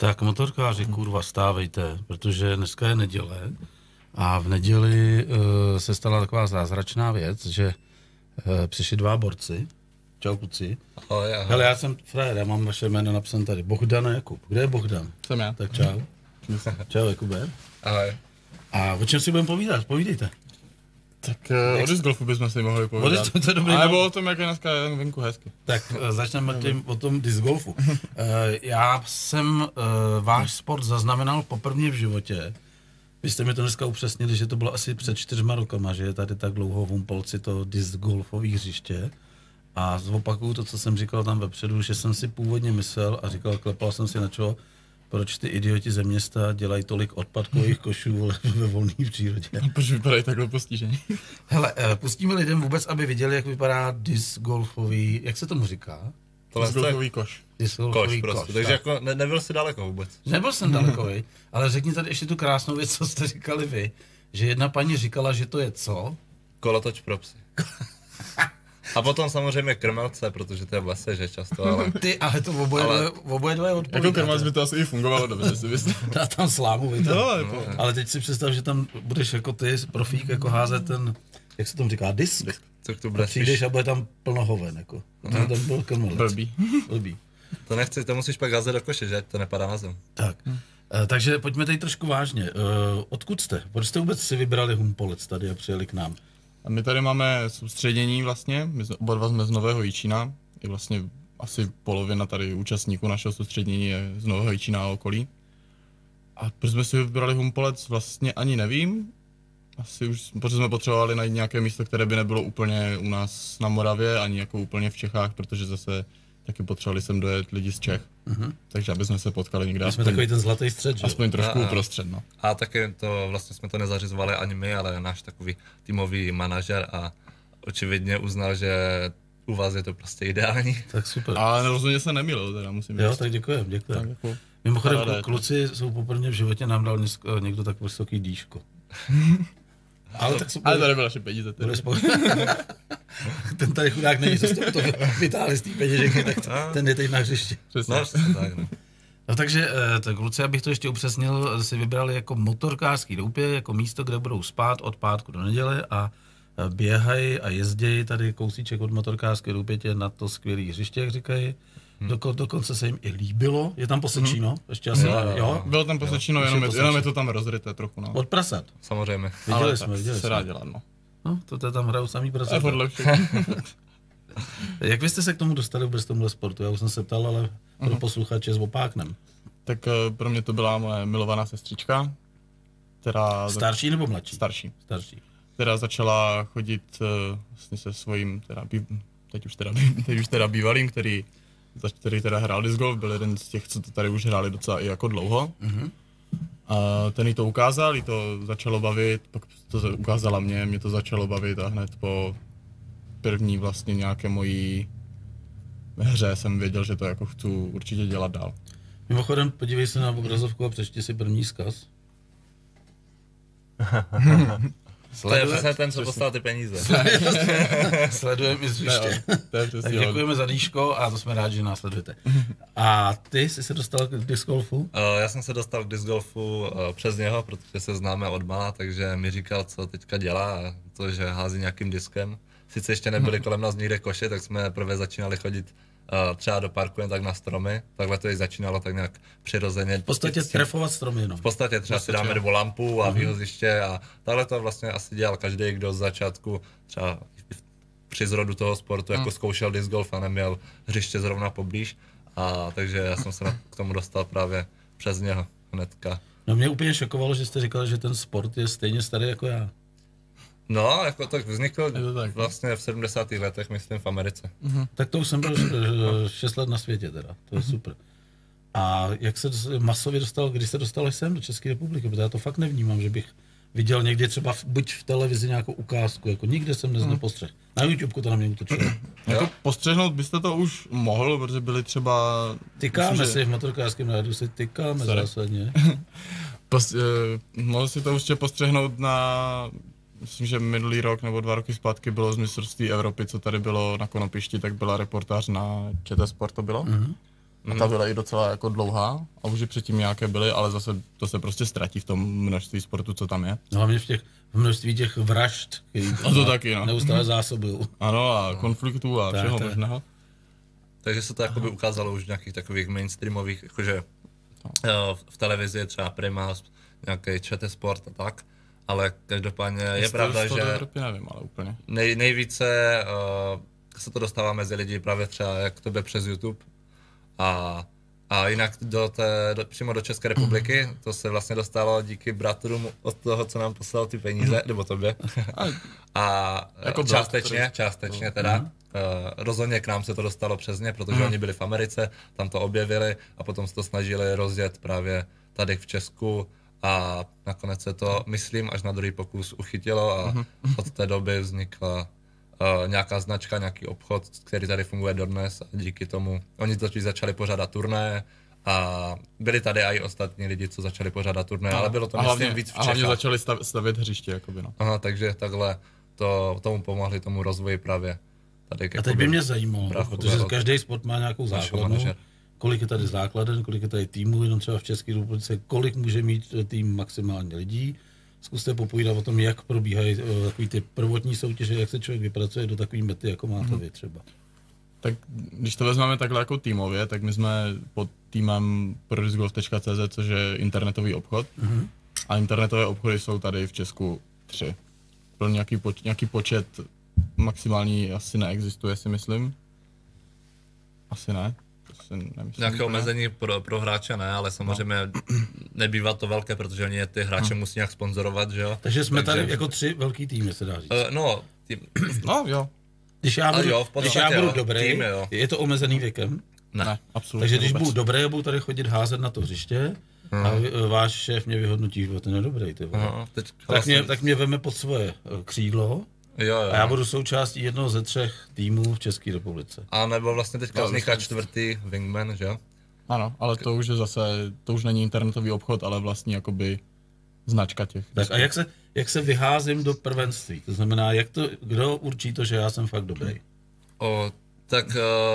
Tak motorkáři, kurva, stávejte, protože dneska je neděle a v neděli se stala taková zázračná věc, že přišli dva borci. Čau, kluci. Ahoj. Hele, já jsem frajer, já mám vaše jméno napsané tady. Bohdan a Jakub. Kde je Bohdan? Jsem já. Tak čau. Čau, Jakube. Ahoj. A o čem si budeme povídat? Povídejte. Tak o disc golfu bychom si mohli povídat. To je dobrý. A nebo o tom, jak je dneska venku hezky. Tak začneme o tom disc golfu. Já jsem váš sport zaznamenal poprvé v životě. Vy jste mi to dneska upřesnili, že to bylo asi před 4 rokama, že je tady tak dlouho v Humpolci to disc golfové hřiště. A zopakuju to, co jsem říkal tam vepředu, že jsem si původně myslel a říkal, klepal jsem si na čelo, proč ty idioti ze města dělají tolik odpadkových košů ve volné přírodě. Proč vypadají takhle postižení? Hele, pustíme lidem vůbec, aby viděli, jak vypadá disc golfový, jak se tomu říká? Disc golfový koš. Disc golfový koš prostě, takže jako nebyl jsi daleko vůbec. Nebyl jsem daleko, ale řekni tady ještě tu krásnou věc, co jste říkali vy, že jedna paní říkala, že to je co? Kolotoč pro psy. A potom samozřejmě krmelce, protože to je v lese, že často, ale... Ale to oboje dvoje odpovídá. Jako krmelc by to asi i fungovalo dobře, si myslím. Dá tam slámu, ale teď si představ, že tam budeš jako ty profík jako házet ten, jak se tomu říká, disk. Co tu budeš? Přijdeš a bude tam plno hoven, jako. To tam byl krmelec. Blbý. To nechci, to musíš pak házet do koše, že? To nepadá na zem. Tak. Takže pojďme tady trošku vážně. Odkud jste? Proč jste vůbec si vybrali Humpolec tady a přijeli k nám? A my tady máme soustředění vlastně, my oba dva jsme z Nového Jičína, je vlastně asi polovina tady účastníků našeho soustředění je z Nového Jičína a okolí. A proč jsme si vybrali Humpolec, vlastně ani nevím. Asi už, protože jsme potřebovali najít nějaké místo, které by nebylo úplně u nás na Moravě, ani jako úplně v Čechách, protože zase taky potřebovali sem dojet lidi z Čech. Takže aby jsme se potkali někde. Jsme takový ten zlatý střed, že? Aspoň trošku uprostřed, no. A taky to vlastně jsme to nezařizovali ani my, ale náš takový týmový manažer a očividně uznal, že u vás je to prostě ideální. Tak super. Ale rozhodně se nemýlil, teda musím říct. Jo, tak děkujem. Tak jako mimochodem, kluci jsou poprvé v životě nám dal někdo tak vysoký dýško. Ale tak super. Ale to nebyl naše peníze. Ten tady chudák není, co jste to vytáhli z té peněženky, tak ten je teď na hřišti. Přesně. No takže, tak kluci, abych to ještě upřesnil, si vybrali jako motorkářský doupě, jako místo, kde budou spát od pátku do neděle a běhají a jezdějí tady kousíček od motorkářské doupětě na to skvělé hřiště, jak říkají. Dokonce se jim i líbilo. Je tam Posečíno? Ještě asi, jo? Bylo tam Posečíno, jenom je to tam rozryté trochu, no. Od prasat. Samozřejmě. Viděli jsme. Se dá dělat, no. No, to tam hrajou samý prasat. Jak vy jste se k tomu dostali vůbec tomuhle sportu? Já už jsem se ptal, ale pro posluchače s opáknem. Tak pro mě to byla moje milovaná sestřička, která... Starší nebo mladší? Starší. Která začala chodit vlastně se svým, teď už teda bývalým, který teda hrál disc golf, byl jeden z těch, co to tady už hráli docela i jako dlouho. A ten jí to ukázal, jí to začalo bavit, pak to ukázala mě to začalo bavit a hned po první vlastně nějaké mojí hře jsem věděl, že to jako chci určitě dělat dál. Mimochodem, podívej se na obrazovku a přečti si první vzkaz. To je přesně ten, co dostal ty peníze. Sledujeme i z hřiště. Tak děkujeme za dýško a to jsme rádi, že nás sledujete. A ty jsi se dostal k disc golfu? Já jsem se dostal k disc golfu přes něho, protože se známe od mala, takže mi říkal, co teďka dělá, a to, že hází nějakým diskem. Sice ještě nebyli kolem nás nikde koše, tak jsme prvé začínali chodit třeba do parku jen tak na stromy, takhle to i začínalo tak nějak přirozeně. V podstatě trefovat stromy, no. V podstatě třeba si dáme do lampu a výhoziště a takhle to vlastně asi dělal každý, kdo z začátku třeba při zrodu toho sportu jako zkoušel disc golf a neměl hřiště zrovna poblíž, a takže já jsem se k tomu dostal právě přes něho hnedka. No mě úplně šokovalo, že jste říkal, že ten sport je stejně starý jako já. No, jako tak vznikl vlastně v 70. letech, myslím, v Americe. Tak to už jsem byl 6 let na světě teda, to je super. A jak se masově dostal, když se dostal sem do České republiky, protože já to fakt nevnímám, že bych viděl někde třeba buď v televizi nějakou ukázku, jako nikde jsem nepostřehl. Na YouTubeku to na mě útočilo. Jako postřehnout byste to už mohl, protože byli třeba... Tykáme si v motorkářském rádiu, si tykáme zásadně. Mohl si to určitě postřehnout na... Myslím, že minulý rok nebo 2 roky zpátky bylo z mistrovství Evropy, co tady bylo na Konopišti, tak byla reportáž na ČT Sport to bylo. A ta byla i docela jako dlouhá a už i předtím nějaké byly, ale zase to se prostě ztratí v tom množství sportu, co tam je. No hlavně v množství těch vražd, který A to taky, no. neustále zásobují. Ano, a konfliktů a všeho možného. Takže se to jakoby ukázalo už v nějakých takových mainstreamových, jakože v televizi je třeba Prima, nějaký ČT Sport a tak, ale každopádně je pravda, že nevím, ale úplně. nejvíce se to dostává mezi lidi právě třeba jak to jde přes YouTube a jinak přímo do České republiky, to se vlastně dostalo díky bratrům od toho, co nám poslal ty peníze, nebo tobě. A jako částečně teda. Rozhodně k nám se to dostalo přes ně, protože oni byli v Americe, tam to objevili a potom se to snažili rozjet právě tady v Česku a nakonec se to, myslím, až na druhý pokus uchytilo a od té doby vznikla nějaká značka, nějaký obchod, který tady funguje dodnes a díky tomu oni totiž začali pořádat turné a byli tady i ostatní lidi, co začali pořádat turné, ale bylo to myslím víc v Čechách. A hlavně začali stavět hřiště, jakoby, no. Aha, takže takhle tomu pomohli, tomu rozvoji právě tady. A teď by mě zajímalo, protože každý sport má nějakou základnu, kolik je tady základen, kolik je tady týmů, jenom třeba v České republice, kolik může mít tým maximálně lidí. Zkuste popovídat o tom, jak probíhají takový ty prvotní soutěže, jak se člověk vypracuje do takový mety, jako máte vy třeba. Tak když to vezmeme takhle jako týmově, tak my jsme pod týmem prodiscgolf.cz, což je internetový obchod. A internetové obchody jsou tady v Česku 3. Pro nějaký počet maximální asi neexistuje, si myslím. Asi ne. Nějaké omezení pro hráče ne, ale samozřejmě nebývá to velké, protože oni ty hráče musí nějak sponzorovat, že jo. Takže jsme tady jako 3 velký týmy, se dá říct. No jo. Když já budu dobrý, je to omezený věkem? Ne, absolutně. Takže když budu dobrý, budu tady chodit házet na to hřiště a váš šéf mě vyhodnotí, že ten je dobrý, ty vole. Tak mě veme pod svoje křídlo. Jo. A já budu součástí jednoho ze 3 týmů v České republice. A nebo vlastně teďka vzniká 4. wingman, že jo? Ano, ale to už je zase, to už není internetový obchod, ale vlastně jakoby značka těch. Tak a jak se vyházím do prvenství? To znamená, kdo určí to, že já jsem fakt dobrý? Tak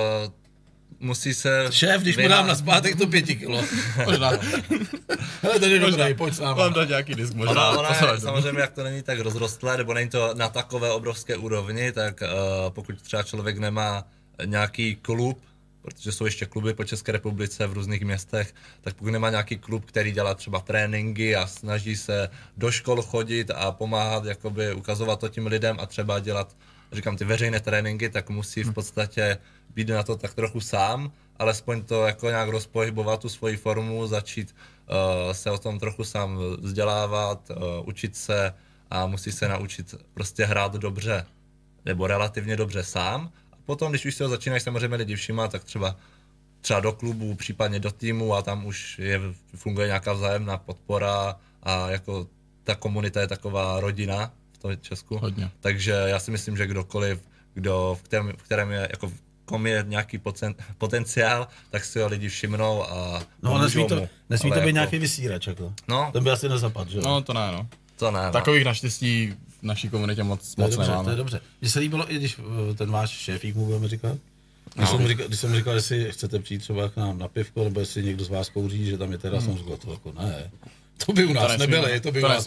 musí se... Šéf, když mu dám na zpátek to 5 kilo. Možná. Hele, tady je dobrý, pojď s náma. Mám dát nějaký disk možná. Samozřejmě, jak to není tak rozrostlé, nebo není to na takové obrovské úrovni, tak pokud třeba člověk nemá nějaký klub, protože jsou ještě kluby po České republice v různých městech, tak pokud nemá nějaký klub, který dělá třeba tréninky a snaží se do škol chodit a pomáhat, jakoby ukazovat to tím lidem a třeba dělat, říkám, ty veřejné tréninky, tak musí v podstatě být na to tak trochu sám, alespoň to jako nějak rozpohybovat tu svoji formu, začít se o tom trochu sám vzdělávat, učit se a musí se naučit prostě hrát dobře, nebo relativně dobře sám. A potom, když už se ho začínají samozřejmě lidi všímat, tak třeba do klubu, případně do týmu a tam už funguje nějaká vzájemná podpora a jako ta komunita je taková rodina v tom Česku. Hodně. Takže já si myslím, že kdokoliv, v kterém je jako kom je nějaký potenciál, tak si ho lidi všimnou a nesmí to být nějaký vysírač, jako. No. To by asi nezapadl, že? No, to ne, no. To ne, no. Takových naštěstí v naší komunitě moc nemáme. To je dobře. Mně se líbilo, i když ten váš šéfík mu budeme říkat, když jsem říkal, jestli chcete přijít třeba k nám na pivko, nebo jestli někdo z vás kouří, že tam je teda, jsem říkal, to jako ne. To by u nás nebyly,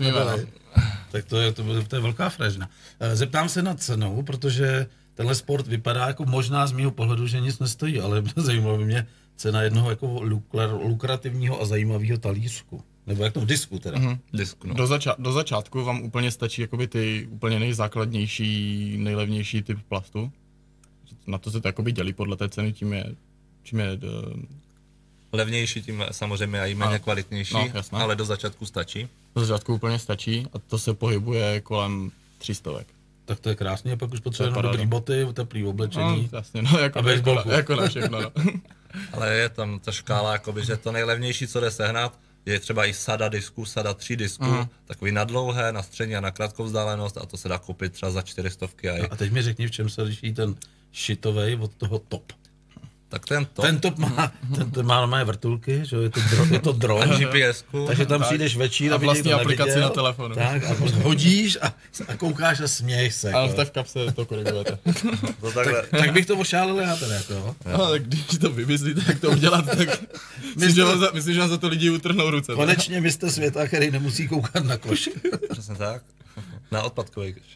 Tak to je velká fražna. Zeptám se na cenu, protože tenhle sport vypadá jako možná z mého pohledu, že nic nestojí, ale zajímalo by mě cena jednoho jako lukrativního a zajímavého talířku. Nebo jak to disku teda. Disku, no. Do začátku vám úplně stačí jakoby ty úplně nejzákladnější, nejlevnější typ plastu. Na to se to jakoby dělí podle té ceny, čím je levnější, tím samozřejmě i méně kvalitnější, no, ale do začátku stačí. Do začátku úplně stačí a to se pohybuje kolem 300. Tak to je krásně, a pak už potřebujeme dobrý boty, teplý oblečení. No, jasně, no, jako na všechno, no. Ale je tam ta škála, jakoby, že to nejlevnější, co jde sehnat, je třeba i sada disků, sada 3 disků, takový na dlouhé, na střední a na krátkou vzdálenost a to se dá koupit třeba za 400. A teď mi řekni, v čem se liší ten šitovej od toho top. Tak ten top má normálně vrtulky, že je to dron. GPS-ku. Takže tam přijdeš večír a aby vlastní to aplikaci neviděl, na telefonu. Tak a hodíš a koukáš a směješ se. Ale v kapse to korigujete. Tak bych to ošálil já teda, jako jo. No, tak když to vymyslíte, jak to udělat, tak myslím, že vám za to lidi utrhnou ruce. Konečně mistr světa, který nemusí koukat na koš. Přesně tak. Na odpadkový koš.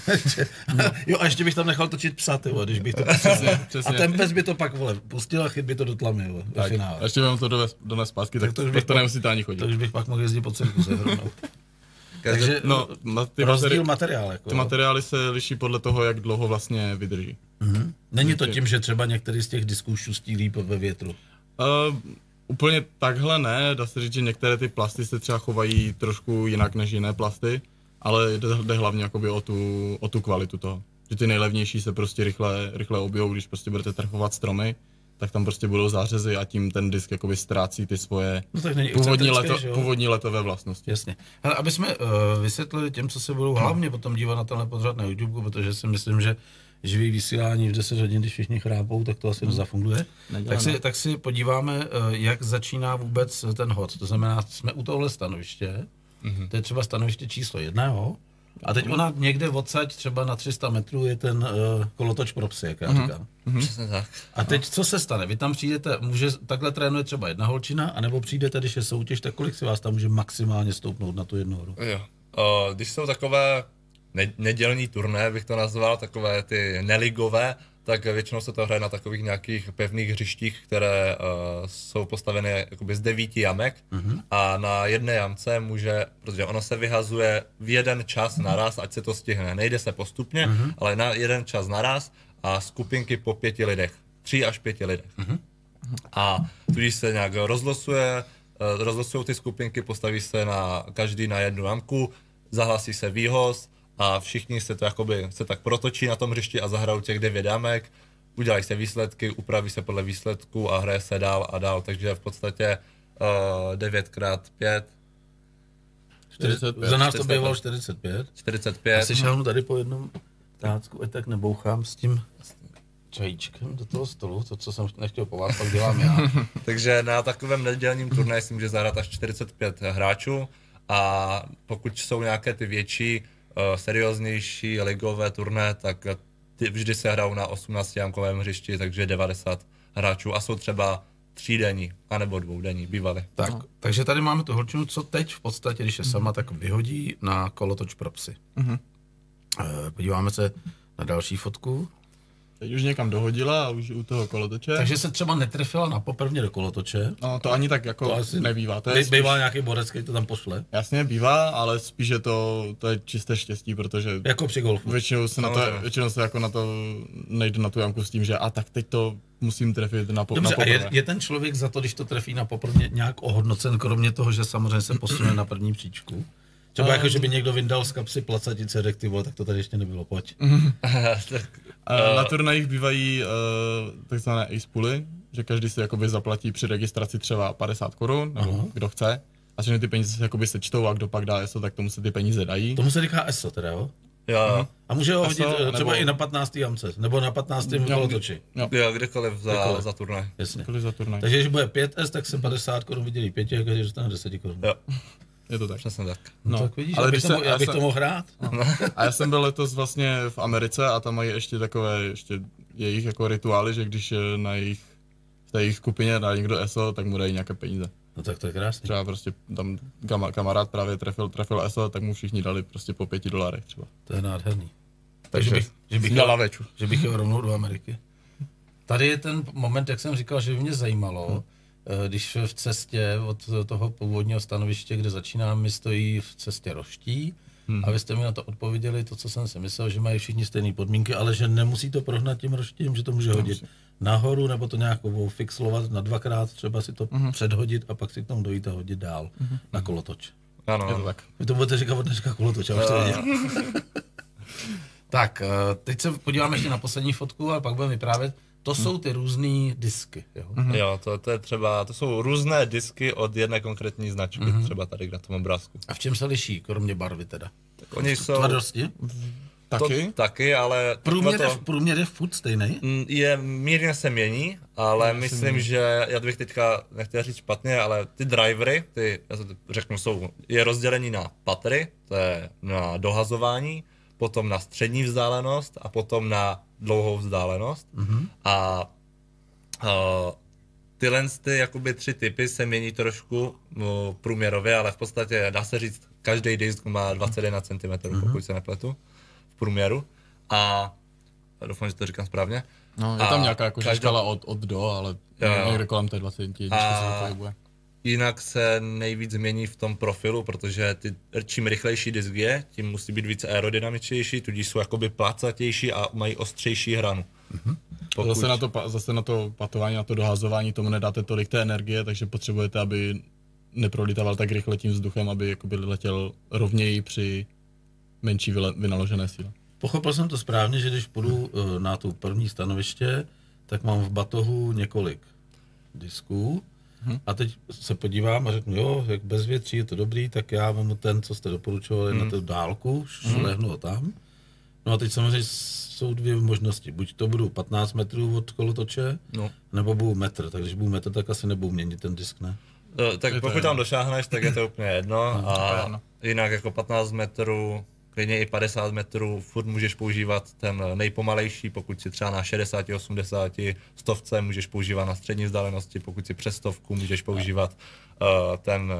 Jo, a ještě bych tam nechal točit psa, tyvo, když bych to Přesně. A ten pes by to pak, pustil a chyt by to do tlamy, do finále. A ještě vám to dones zpátky, tak to nemusíte ani chodit. To už bych pak mohl jezdit po cirkuse rovnou. Takže rozdíl materiál. Jako, ty materiály se liší podle toho, jak dlouho vlastně vydrží. Není to tím, že třeba některý z těch disků šustí líp ve větru? Úplně takhle ne, dá se říct, že některé ty plasty se třeba chovají trošku jinak než jiné plasty, ale jde hlavně jakoby o tu kvalitu toho. Že ty nejlevnější se prostě rychle objevou, když prostě budete trhovat stromy, tak tam prostě budou zářezy a tím ten disk jakoby ztrácí ty svoje původní letové vlastnosti. Jasně. Hele, aby jsme vysvětlili těm, co se budou hlavně potom dívat na tenhle pořad na YouTube, protože si myslím, že živý vysílání v 10 hodin, když všichni chrápou, tak to asi nezafunguje. Tak si podíváme, jak začíná vůbec ten hod. To znamená, jsme u tohle stanoviště, to je třeba stanoviště číslo 1, a teď ona někde odsaď třeba na 300 metrů je ten kolotoč pro psy, jak já říkám. Přesně tak. A teď co se stane? Vy tam přijdete, takhle trénuje třeba jedna holčina, anebo přijdete, když je soutěž, tak kolik si vás tam může maximálně stoupnout na tu jednu horu? Jo. Když jsou takové nedělní turné, bych to nazval, takové ty neligové, tak většinou se to hraje na takových nějakých pevných hřištích, které jsou postaveny jakoby z 9 jamek a na jedné jamce protože ono se vyhazuje v jeden čas naraz, ať se to stihne. Nejde se postupně, ale na jeden čas naraz a skupinky po 5 lidech. 3 až 5 lidech. A tudíž se nějak rozlosují ty skupinky, postaví se každý na jednu jamku, zahlasí se výhoz, a všichni se to jakoby se tak protočí na tom hřišti a zahrajou těch 9 jamek, udělají se výsledky, upraví se podle výsledků a hraje se dál a dál, takže v podstatě 9x5. 45. Za nás to bývalo 45. 45. Já si šáhnu tady po jednom tácku, ať tak nebouchám s tím čajíčkem do toho stolu, to, co jsem nechtěl po vás, pak dělám já. Takže na takovém nedělním turnaji si může zahrát až 45 hráčů a pokud jsou nějaké ty větší serióznější ligové turné, tak ty vždy se hrajou na 18-jamkovém hřišti, takže 90 hráčů a jsou třeba 3denní, anebo 2denní, bývaly. Takže tady máme tu holčinu, co teď v podstatě, když je sama, tak vyhodí na kolotoč pro psy. Podíváme se na další fotku. Teď už někam dohodila a už u toho kolotoče. Takže se třeba netrefila na poprvně do kolotoče. No to ani tak jako to nebývá. To je bývá nějaký borec, který to tam pošle. Jasně, bývá, ale spíš je to je čisté štěstí, protože jako při golfu. Většinou se jako na to nejde na tu jamku s tím, že a tak teď to musím trefit na poprvé. Dobře, a je ten člověk za to, když to trefí na poprvé nějak ohodnocen, kromě toho, že samozřejmě se posune na první příčku? Třeba jako, že by někdo vyndal z kapsy placatice rektivo, tak to tady ještě nebylo, pojď. Na turnajích bývají takzvané ace pooly, že každý si jakoby zaplatí při registraci třeba 50 korun, nebo kdo chce. A všechny ty peníze se jakoby sečtou a kdo pak dá ESO, tak tomu se ty peníze dají. Tomu se říká ESO teda, jo? Jo. A může ho hodit třeba i na 15. jamce, nebo na 15. kolotoči. Jo, kdekoliv za turnaj. Jasně. Za turnaj. Takže když bude 5S, tak se 50 korun vydělí 5, a každý dostane 10 korun. Jo. Je to tak. Přesně tak. No, tak vidíš, ale já bych to mohl hrát. A já jsem byl letos vlastně v Americe a tam mají ještě takové, jejich jako rituály, že když v té jejich skupině dá někdo ESO, tak mu dají nějaké peníze. No tak to je krásný. Třeba prostě tam kamarád právě trefil ESO, tak mu všichni dali prostě po $5 třeba. To je nádherný. Takže že bych jel rovnou do Ameriky. Tady je ten moment, jak jsem říkal, že by mě zajímalo, když v cestě od toho původního stanoviště, kde začínám, mi stojí v cestě roští a vy jste mi na to odpověděli, to, co jsem si myslel, že mají všichni stejné podmínky, ale že nemusí to prohnat tím roštím, že to může hodit nahoru, nebo to nějak fixlovat na 2krát, třeba si to předhodit a pak si k tomu dojít a hodit dál na kolotoč. Ano, je to tak. Vy to budete říkat od dneška kolotoč, já už to věděl. Tak, teď se podíváme ještě na poslední fotku a pak budeme vyprávět. To jsou ty různé disky, jo? Jo, to je třeba, to jsou různé disky od jedné konkrétní značky, třeba tady na tom obrázku. A v čem se liší, kromě barvy teda? Tak oni jsou... Tvrdosti? Taky, ale... Průměr je furt stejný? Mírně se mění, ale myslím, že, já bych teďka nechtěl říct špatně, ale ty drivery, já to řeknu, je rozdělení na patry, to je na dohazování, potom na střední vzdálenost a potom na dlouhou vzdálenost. A tyhle jakoby 3 typy se mění trošku průměrově, ale v podstatě dá se říct, každý disk má 21 cm, pokud se nepletu, v průměru. A doufám, že to říkám správně. No, je tam nějaká jako škala od do, ale někde kolem té 20 se to pohybuje. Jinak se nejvíc změní v tom profilu, protože čím rychlejší disk je, tím musí být více aerodynamičtější, tudíž jsou jakoby plácatější a mají ostřejší hranu. Zase na to patování, na to dohazování tomu nedáte tolik té energie, takže potřebujete, aby neprolítával tak rychle tím vzduchem, aby jakoby letěl rovněji při menší vynaložené síle. Pochopil jsem to správně, že když půjdu na tu první stanoviště, tak mám v batohu několik disků a teď se podívám a řeknu, jo, jak bez větří je to dobrý, tak já mám ten, co jste doporučovali na tu dálku, šlehnu ho tam. No a teď samozřejmě jsou 2 možnosti. Buď to budu 15 metrů od kolotoče, nebo budu metr. Tak když budu metr, tak asi nebudu měnit ten disk, ne? Tak pokud tam došáhneš, tak je to úplně jedno. A jinak jako 15 metrů, klidně i 50 metrů, furt můžeš používat ten nejpomalejší, pokud si třeba na 60, 80, 100 můžeš používat na střední vzdálenosti, pokud si přes 100 můžeš používat ten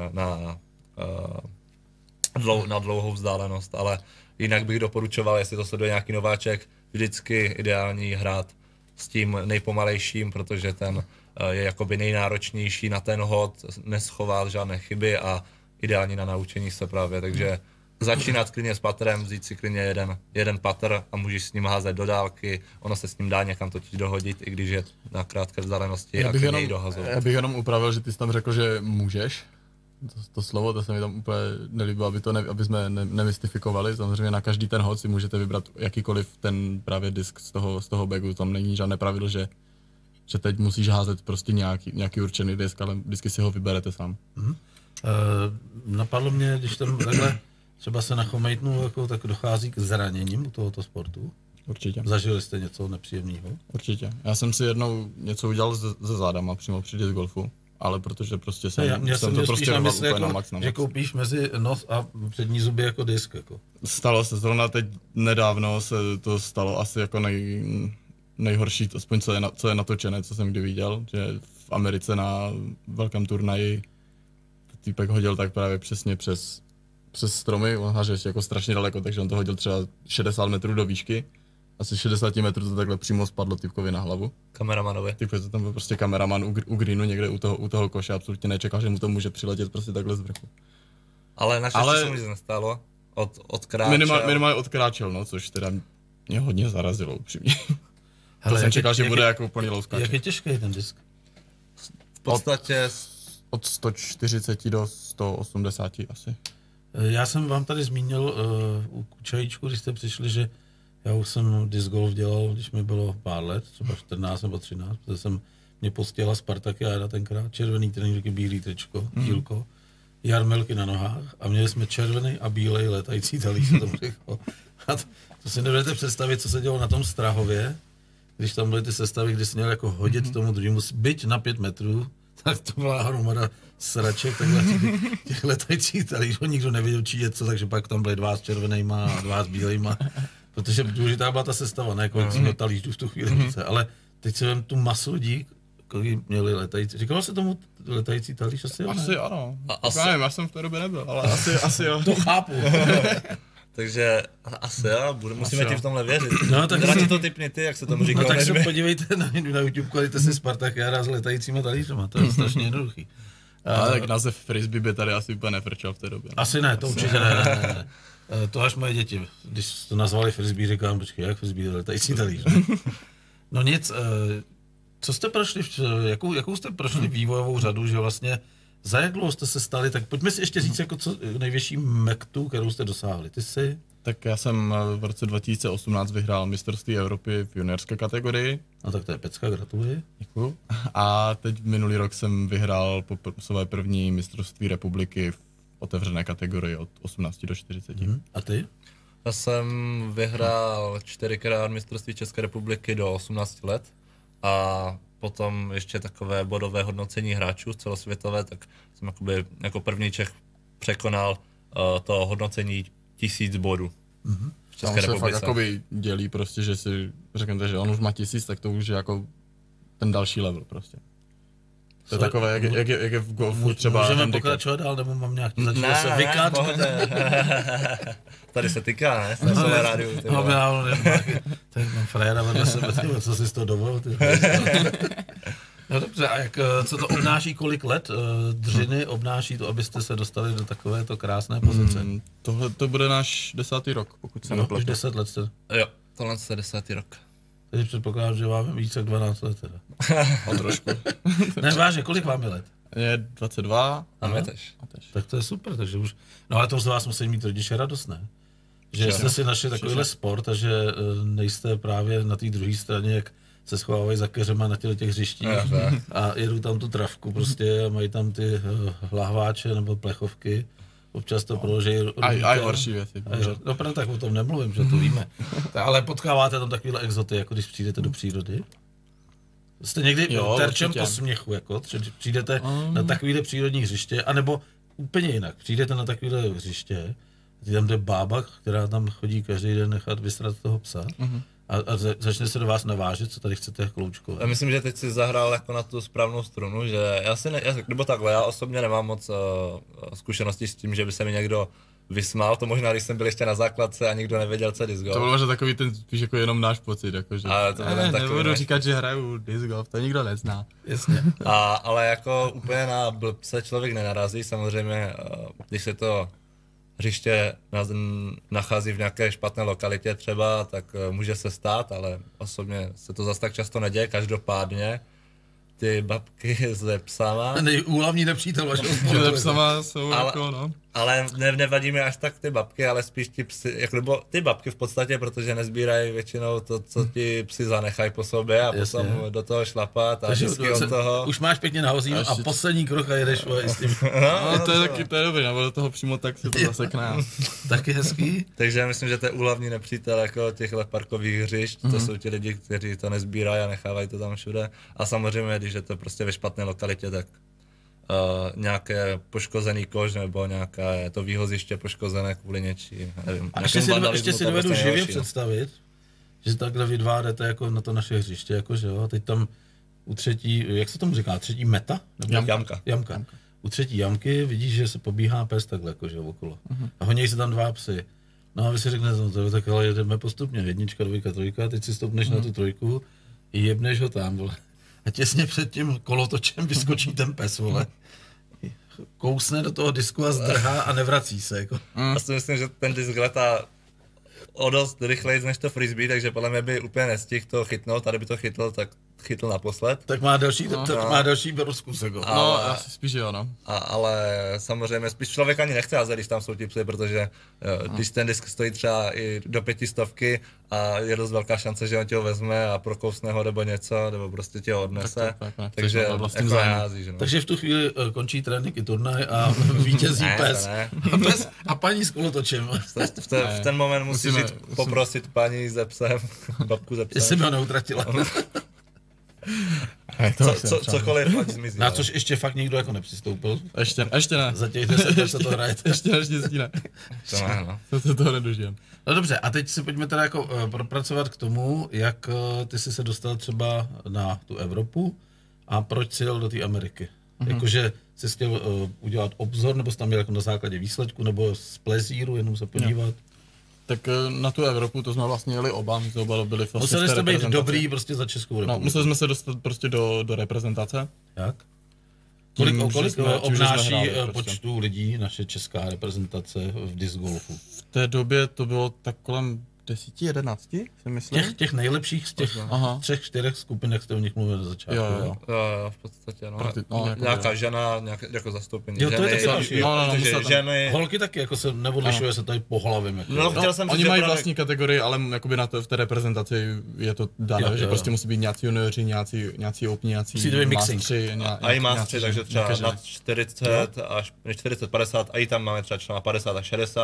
na dlouhou vzdálenost, ale jinak bych doporučoval, jestli to sleduje nějaký nováček, vždycky ideální hrát s tím nejpomalejším, protože ten je jakoby nejnáročnější na ten hod, neschová žádné chyby a ideální na naučení se právě, takže začínat klidně s patrem, vzít si klidně jeden patr a můžeš s ním házet do dálky, ono se s ním dá někam totiž dohodit, i když je na krátké vzdálenosti a klidně ji dohazovat. Já bych jenom upravil, že ty jsi tam řekl, že můžeš. To slovo, to se mi tam úplně nelíbilo, aby jsme nemystifikovali. Samozřejmě na každý ten hod si můžete vybrat jakýkoliv ten právě disk z toho bagu. Tam není žádné pravidlo, že teď musíš házet prostě nějaký určený disk, ale vždycky si ho vyberete sám. Napadlo mě, když tam takhle třeba se nachomejtnu, jako, tak dochází k zraněním u tohoto sportu. Určitě. Zažili jste něco nepříjemného? Určitě. Já jsem si jednou něco udělal ze zádama přímo při disc golfu. Ale protože prostě jsem to prostě rval úplně na max. Že koupíš mezi nos a přední zuby jako disk. Jako. Stalo se zrovna teď nedávno, se to stalo asi jako nejhorší, aspoň co je natočené, co jsem kdy viděl, že v Americe na velkém turnaji týpek hodil tak právě přesně přes stromy, on háže jako strašně daleko, takže on to hodil třeba 60 metrů do výšky. Asi 60 metrů to takhle přímo spadlo typkovi na hlavu. Kameramanovi. Typkovi to tam byl prostě kameraman u greenu někde u toho koše, absolutně nečekal, že mu to může přiletět prostě takhle z vrchu. Ale naštěstí se mu nic nestalo. Odkráčel. Minimálně odkráčel, no, což teda mě hodně zarazilo upřímně. To jsem čekal, že bude jako úplný louskáč. Jak je těžký ten disk? V podstatě od 140 do 180 asi. Já jsem vám tady zmínil u Kučajíčku, když jste přišli, že já už jsem disc golf dělal, když mi bylo pár let, třeba 14 nebo 13, protože mě postihla Spartakiáda tenkrát, červený trenýrky, bílý tričko, dílko, jarmelky na nohách a měli jsme červený a bílej letající talíř, se tomu řeklo. A to si nedovedete představit, co se dělo na tom Strahově, když tam byly ty sestavy, kdy jsi měl jako hodit tomu druhému, byť na 5 metrů, tak to byla hromada sraček, takhle těch letajících talířů, nikdo nevěděl, či je co, takže pak tam byly 2 s červenýma a 2 s bílejma. Protože důležitá byla ta sestava, ne kolik jsme talířů v tu chvíli. Ale teď se vem tu masu lidí, kolik měli letající. Říkalo se tomu letající talíř? Asi ano. Nevím, já jsem v té době nebyl, ale asi jo. To chápu. Takže asi jo, musíme ti v tomhle věřit. No, tak radši to typni ty, jak se tomu říkalo. No tak se podívejte na YouTube, dejte si Spartakiáda s letajícíma talířema, to je strašně jednoduchý. Ale tak název frisbee by tady asi úplně nefrčel v té době. Asi ne, to určitě ne. To až moje děti, když to nazvali frisbee, říkám, počkej, jak frisbee, letající talíř. No nic, co jste prošli, jakou jste prošli vývojovou řadu, že vlastně za jak dlouho jste se stali, tak pojďme si ještě říct, jako co největší mektu, kterou jste dosáhli. Ty jsi? Tak já jsem v roce 2018 vyhrál mistrovství Evropy v juniorské kategorii. No tak to je pecka, gratuluji. Děkuju. A teď minulý rok jsem vyhrál své první mistrovství republiky v otevřené kategorii od 18 do 40. A ty? Já jsem vyhrál 4krát mistrovství České republiky do 18 let a potom ještě takové bodové hodnocení hráčů celosvětové, tak jsem jako první Čech překonal to hodnocení 1000 bodů. V České Tam se fakt republice. jakoby dělí prostě, že si řeknete, že on už má 1000, tak to už je jako ten další level prostě. To je takové, jak je v golfu třeba Můžeme handicap. pokračovat dál, nebo mám nějaký začít se vykat? Tady se týká, ne? Jsem na rádiu. Tak mám frajera vedle sebe, tyhle, co jsi z toho dovolil? No dobře, a co to obnáší, kolik let dřiny obnáší to, abyste se dostali do takovéto krásné pozice? Tohle to bude náš 10. rok, pokud se Už nepletu. 10 let jste. Jo, tohle je 10. rok. Teď předpokládám, že máme více jak 12 let teda. O trošku. Ne, vážně, kolik vám je let? Je 22. A my tež. Tak to je super, takže už... No ale to z vás musí mít rodiče radost, ne? Že jste si našli takovýhle sport a že nejste právě na té druhé straně, jak se schovávají za keřema na těch hřištích a jedou tam tu travku prostě a mají tam ty lahváče nebo plechovky. Občas to proložejí. A horší věci. No právě tak o tom nemluvím, že to víme. Ale potkáváte tam takovýhle exoty, jako když přijdete do přírody? Jste někdy terčem posměchu, jako přijdete na takovýhle přírodní hřiště, anebo úplně jinak, přijdete na takovýhle hřiště, tam jde bába, která tam chodí každý den nechat vystrat toho psa a začne se do vás navážet, co tady chcete kloučkovat. Já myslím, že teď si zahrál jako na tu správnou strunu, že já osobně nemám moc zkušeností s tím, že by se mi někdo vysmál, to možná, když jsem byl ještě na základce a nikdo nevěděl, co je disc golf. To byl možná takový ten spíš jako jenom náš pocit, jakože. Ale to byl nebudu říkat, že hraju disc golf, to nikdo nezná. Jasně. Ale jako úplně na blbce člověk nenarazí, samozřejmě, když se to hřiště nachází v nějaké špatné lokalitě třeba, tak může se stát, ale osobně se to zase tak často neděje, každopádně. Ty babky se psama. Úhlavní nepřítel vašeho sportu. Psama jsou jako, no. Ale nevadí mi až tak ty babky, ale spíš ti psy, jako ty babky v podstatě, protože nezbírají většinou to, co ti psi zanechají po sobě a potom do toho šlapat a vždycky od toho. Už máš pěkně nahoří a poslední krok a jedeš s tím. No, to je taky, to je dobrý, nebo do toho přímo tak se to zasekne. Taky hezký. Takže já myslím, že to je úhlavní nepřítel jako těchhle parkových hřišť, to jsou ti lidi, kteří to nezbírají a nechávají to tam všude. A samozřejmě, když je to prostě ve špatné lokalitě, tak nějaké poškozený kož nebo nějaké to výhoziště poškozené kvůli něčím. Nevím, a ještě si dovedu živě představit, že takhle vy dva jdete jako na to naše hřiště, jakože jo, teď tam u třetí, jak se tomu říká, třetí meta? Nebo Jamka. U třetí jamky vidíš, že se pobíhá pes takhle jakože okolo. A honí se tam dva psy. No a vy si řeknete, no tak ale jedeme postupně, 1, 2, 3, a teď si stoupneš na tu trojku, jebneš ho tam, vole. A těsně před tím kolotočem vyskočí ten pes, vole. Kousne do toho disku a zdrhá a nevrací se, jako. Já si myslím, že ten disk letá o dost rychleji než to frisbee, takže podle mě by úplně nestihl to chytnout, tady by to chytl, tak chytl naposled. Tak má další rozkus, jako. No, asi spíš jo, no. Ale samozřejmě spíš člověk ani nechce házet, když tam jsou ti psy, protože když ten disk stojí třeba i do 500 a je dost velká šance, že on tě ho vezme a prokousne ho nebo něco, nebo prostě tě ho odnese, takže jako nehází, že no. Takže v tu chvíli končí trénink i turnaj a vítězí pes. A paní s kolotočem. V ten moment musíš poprosit paní se psem, babku se psem. Jestli by ho neutratila. Cokoliv, ať zmizí. Na což ještě fakt nikdo jako nepřistoupil. Ještě ne. Za těch 10 let se to hraje. Ještě naštěstí ne. To ne, no. To se toho nedožijem. No dobře, a teď si pojďme teda jako propracovat k tomu, jak ty jsi se dostal třeba na tu Evropu a proč jsi jel do té Ameriky. Jakože jsi chtěl udělat obzor, nebo jsi tam měl jako na základě výsledku, nebo z plezíru, jenom se podívat. Tak na tu Evropu, to jsme vlastně jeli oba, my jsme oba byli vlastně museli jste být dobrý prostě za Českou republiku. No, museli jsme se dostat prostě do reprezentace. Jak? Kolik obnáší počtu lidí naše česká reprezentace v disc golfu? V té době to bylo tak kolem 10, 11, si myslím. Těch nejlepších z těch 3-4 skupin, jak jste o nich mluvili na začátku. Jo, v podstatě, no. Nějaká žena, jako zastoupení ženy. Jo, to je taky další. Ženy. Holky taky, jako se neodlišuje se tady po hlavím. Jako. Oni mají vlastní kategorii, ale jakoby v té reprezentaci je to dané, že prostě musí být nějací junioři, nějací opni, nějací mastři. A i mastři, takže třeba nad 40 až 40, 50, a i tam máme třeba 50 až 60.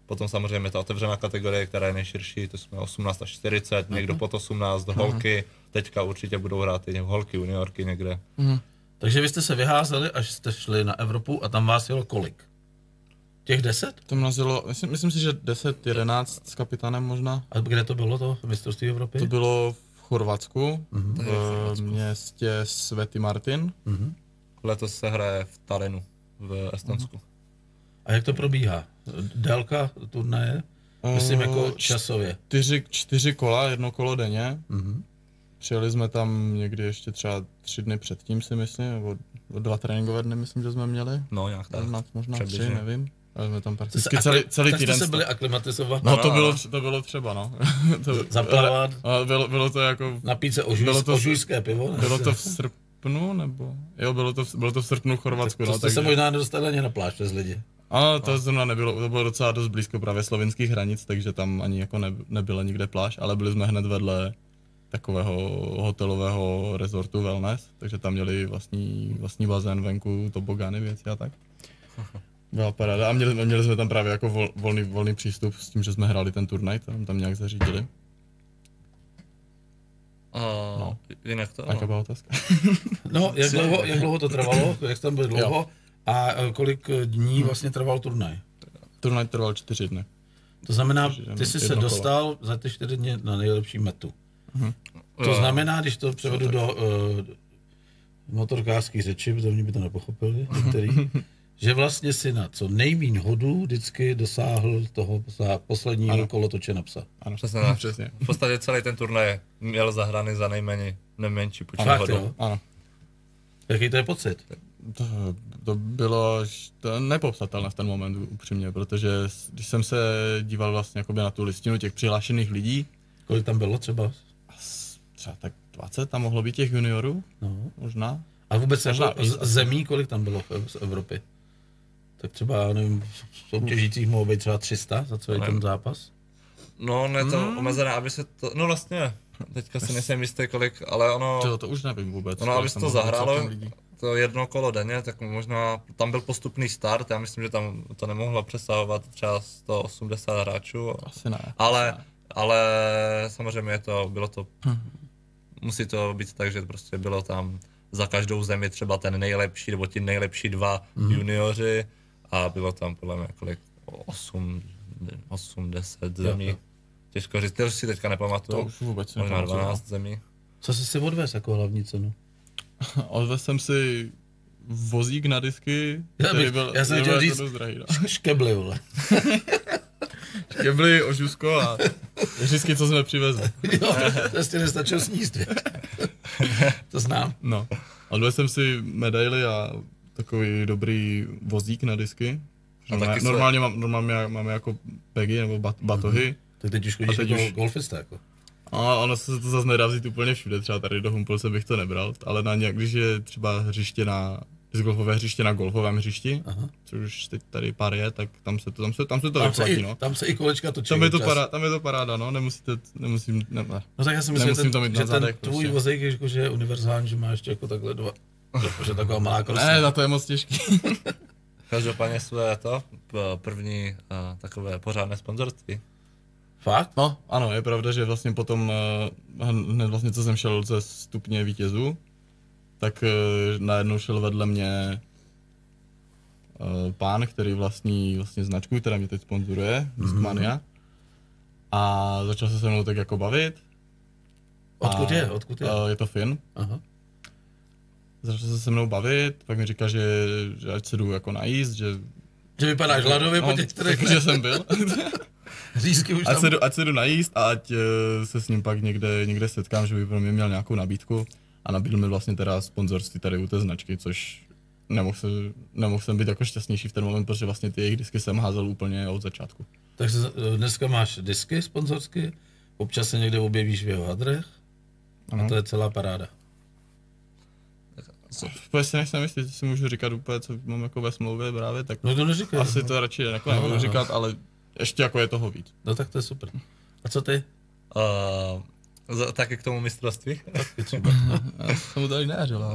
Potom samozřejmě ta otevřená kategorie, která je nejširší, to jsme 18 až 40, někdo pod 18, holky, teďka určitě budou hrát i holky, juniorky někde. Takže vy jste se vyházeli, až jste šli na Evropu a tam vás jelo kolik? Těch 10? To nás jelo, myslím si, že 10, 11 s kapitánem možná. A kde to bylo to mistrovství Evropy? To bylo v Chorvatsku, v městě Svätý Martin. Letos se hraje v Tallinnu v Estonsku. A jak to probíhá? Délka turnaje? Myslím jako časově. 4 kola, 1 kolo denně. Přijeli jsme tam někdy ještě třeba 3 dny předtím, si myslím, nebo 2 tréninkové dny, myslím, že jsme měli. No, nějak tak. Možná 3, Přibližně. nevím. Ale jsme tam prakticky Tak celý jste týden. se byli aklimatizovat? No, to bylo třeba, no. Zaplavat? Bylo to jako... Napít se to ožujské pivo? Ne? Bylo to v srpnu, nebo... Jo, bylo to v srpnu v Chorvatsku, To no. jste se možná nedostali ani na pláž přes lidi. Ano, to zrovna nebylo, to bylo docela dost blízko právě slovenských hranic, takže tam ani jako nebyla nikde pláž, ale byli jsme hned vedle takového hotelového resortu wellness, takže tam měli vlastní bazén venku, tobogány, věci a tak. Byla paráda a měli jsme tam právě jako volný přístup s tím, že jsme hráli ten turnaj, tam nějak zařídili. No. Jinak to? Jaká byla otázka? No, jak dlouho to trvalo, jak jste tam byli dlouho a kolik dní vlastně trval turnaj? Turnaj trval 4 dny. To znamená, ty jsi se dostal za ty 4 dny na nejlepší metu. To znamená, když to převedu do motorkářských řeči, protože oni by to nepochopili, že vlastně si na co nejméně hodů vždycky dosáhl toho posledního kolotoče na psa. Ano, přesně. V podstatě celý ten turnaj měl zahraný za nejmenší počet hodů. Ano. Jaký to je pocit? To bylo nepopsatelné v ten moment upřímně, protože když jsem se díval vlastně na tu listinu těch přihlášených lidí. Kolik tam bylo třeba? Třeba tak 20 tam mohlo být těch juniorů, možná. A vůbec zemí, kolik tam bylo z Evropy? Tak třeba, nevím, soutěžících mohlo být třeba 300 za celý ten zápas? No, ne to omezené, aby se to, no vlastně, teďka si nejsem jistý kolik, ale ono... To už nevím vůbec. Ono, aby se to zahrálo, to 1 kolo denně, tak možná, tam byl postupný start, já myslím, že tam to nemohlo přesahovat třeba 180 hráčů. Asi ne. Ale samozřejmě bylo to, musí to být tak, že prostě bylo tam za každou zemi třeba ten nejlepší, nebo ti nejlepší 2 junioři a bylo tam podle mě kolik 8-10 zemí. Těžko říct, to si teďka nepamatuju. To už vůbec možná 12 zemí. Co jsi si odvez jako hlavní cenu? Odvez jsem si vozík na disky, já jsem chtěl říct škebly, vole. Škebly, ožusko a řízky, co jsme přivezli. Jo, to jsi nestačil sníst, to znám. No, odvez jsem si medaily a takový dobrý vozík na disky. Normálně máme jako pegy nebo batohy. Tak teď už chodíš jako golfista, jako. A ono se to zase nedá vzít úplně všude, třeba tady do Humpolce bych to nebral, ale když je třeba hřiště golfové hřiště na golfovém hřišti, což už teď tady pár je, tak tam se to vyplatí, no. Tam se i kolečka točí. Tam je to paráda, no, nemusím. No tak já si myslím, že ten tvůj prostě. vozík že je univerzální, že má ještě jako takhle 2, že taková malá krosa. Ne, za to je moc těžký. Každopádně své první takové pořádné sponzorství. Fakt? No, ano, je pravda, že vlastně potom, hned vlastně co jsem šel ze stupně vítězů, tak najednou šel vedle mě pán, který vlastní značku, která mě teď sponzoruje, Mania. A začal se mnou tak jako bavit. Odkud je? Je to Fin. Aha. Začal se mnou bavit, pak mi říkal, že ať se jdu jako najíst, že vypadáš hladově po těch 4 že jsem byl. Řízky už ať se jdu najíst a ať se s ním pak někde setkám, že by pro mě měl nějakou nabídku. A nabídl mi vlastně teda sponzorství tady u té značky, což nemohl jsem být jako šťastnější v ten moment, protože vlastně ty jejich disky jsem házel úplně od začátku. Takže dneska máš disky sponzorsky, občas se někde objevíš v jeho hadrech a to je celá paráda. Úplně si nejsem jistý, že si můžu říkat úplně, co mám jako ve smlouvě právě, tak no to neříkej, asi to radši jako nebudu říkat, ale ještě jako je toho víc. No tak to je super. A co ty? Taky k tomu mistrovství? Taky třeba. Já jsem mu tady neřil.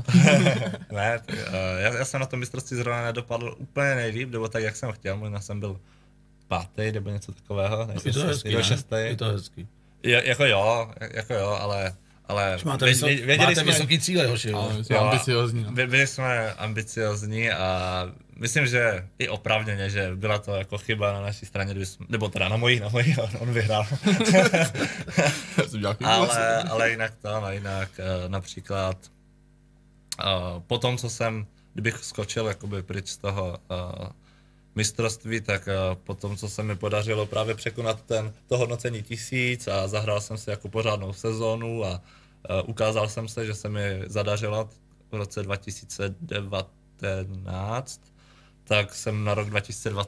Ne, já jsem na tom mistrovství zrovna nedopadl úplně nejlíp, nebo tak, jak jsem chtěl, možná jsem byl 5. nebo něco takového. Je to hezký, do ne? 6. Je to hezký. Jako jo, ale Máte, věděli jsme, vysoký cíle, hoši. Jsme ambiciozní. No. byli jsme ambiciozní a myslím, že i oprávněně, že byla to jako chyba na naší straně, nebo teda na mojí, on vyhrál. ale jinak například potom, co jsem, kdybych skočil jakoby pryč z toho mistrovství, tak potom, co se mi podařilo právě překonat to hodnocení 1000 a zahrál jsem si jako pořádnou sezónu a ukázal jsem se, že se mi zadařilo v roce 2019, tak jsem na rok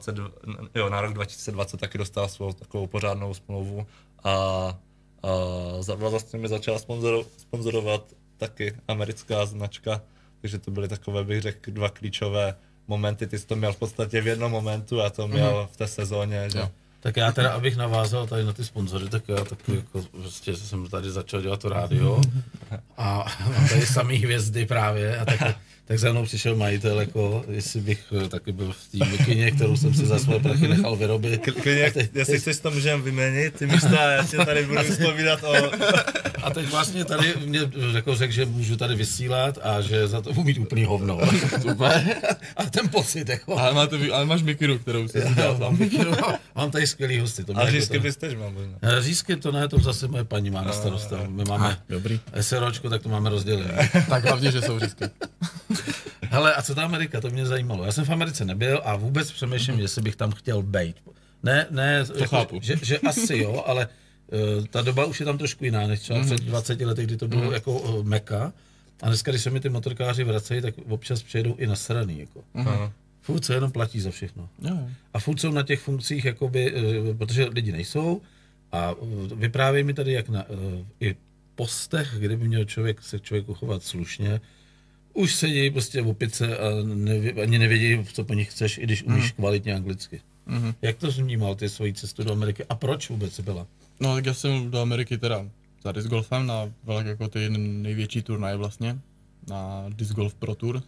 2020 taky dostal svou takovou pořádnou smlouvu a vlastně mi začala sponzorovat taky americká značka, takže to byly takové, bych řekl, 2 klíčové momenty, ty jsi to měl v podstatě v jednom momentu a to měl v té sezóně, že? Tak já teda, abych navázal tady na ty sponzory, tak já taky jako prostě jsem tady začal dělat to rádio a mám tady samý hvězdy právě a tak za mnou přišel majitel, jako jestli bych taky byl v té mikině, kterou jsem si za svoje prachy nechal vyrobit. Jestli chceš to můžeme vyměnit, ty místa, já si tady budu vzpomínat o... A teď vlastně tady mě řekl, že můžu tady vysílat a že za to budu mít úplný hovno. Super. A ten pocit, jako. Ale máš mikinu, kterou jsi udělal. Mám tady skvělý hosty. A řízky bys tež mám možná. Řízky to ne, to zase moje paní má na starost. My máme SROčko, tak to máme rozdělené. Tak hlavně, že jsou řízky. Hele, a co ta Amerika, to mě zajímalo. Já jsem v Americe nebyl a vůbec přemýšlím, jestli bych tam chtěl bejt. Ne, to chápu. Že asi jo, ale ta doba už je tam trošku jiná, než třeba před 20 lety, kdy to bylo jako Meka. A dneska, když se mi ty motorkáři vracejí, tak občas přijedou i nasraný. Jako. Furt se jenom platí za všechno. A furt jsou na těch funkcích, jakoby, protože lidi nejsou. A vyprávějí mi tady, jak na i postech, kde by měl se člověku chovat slušně, už sedí prostě v opice a ani nevědí, co po nich chceš, i když umíš kvalitně anglicky. Jak to vnímal ty svoji cestu do Ameriky a proč vůbec byla? No tak já jsem do Ameriky teda za disc golfem na jako ty největší turnaje vlastně, na Disc Golf Pro Tour.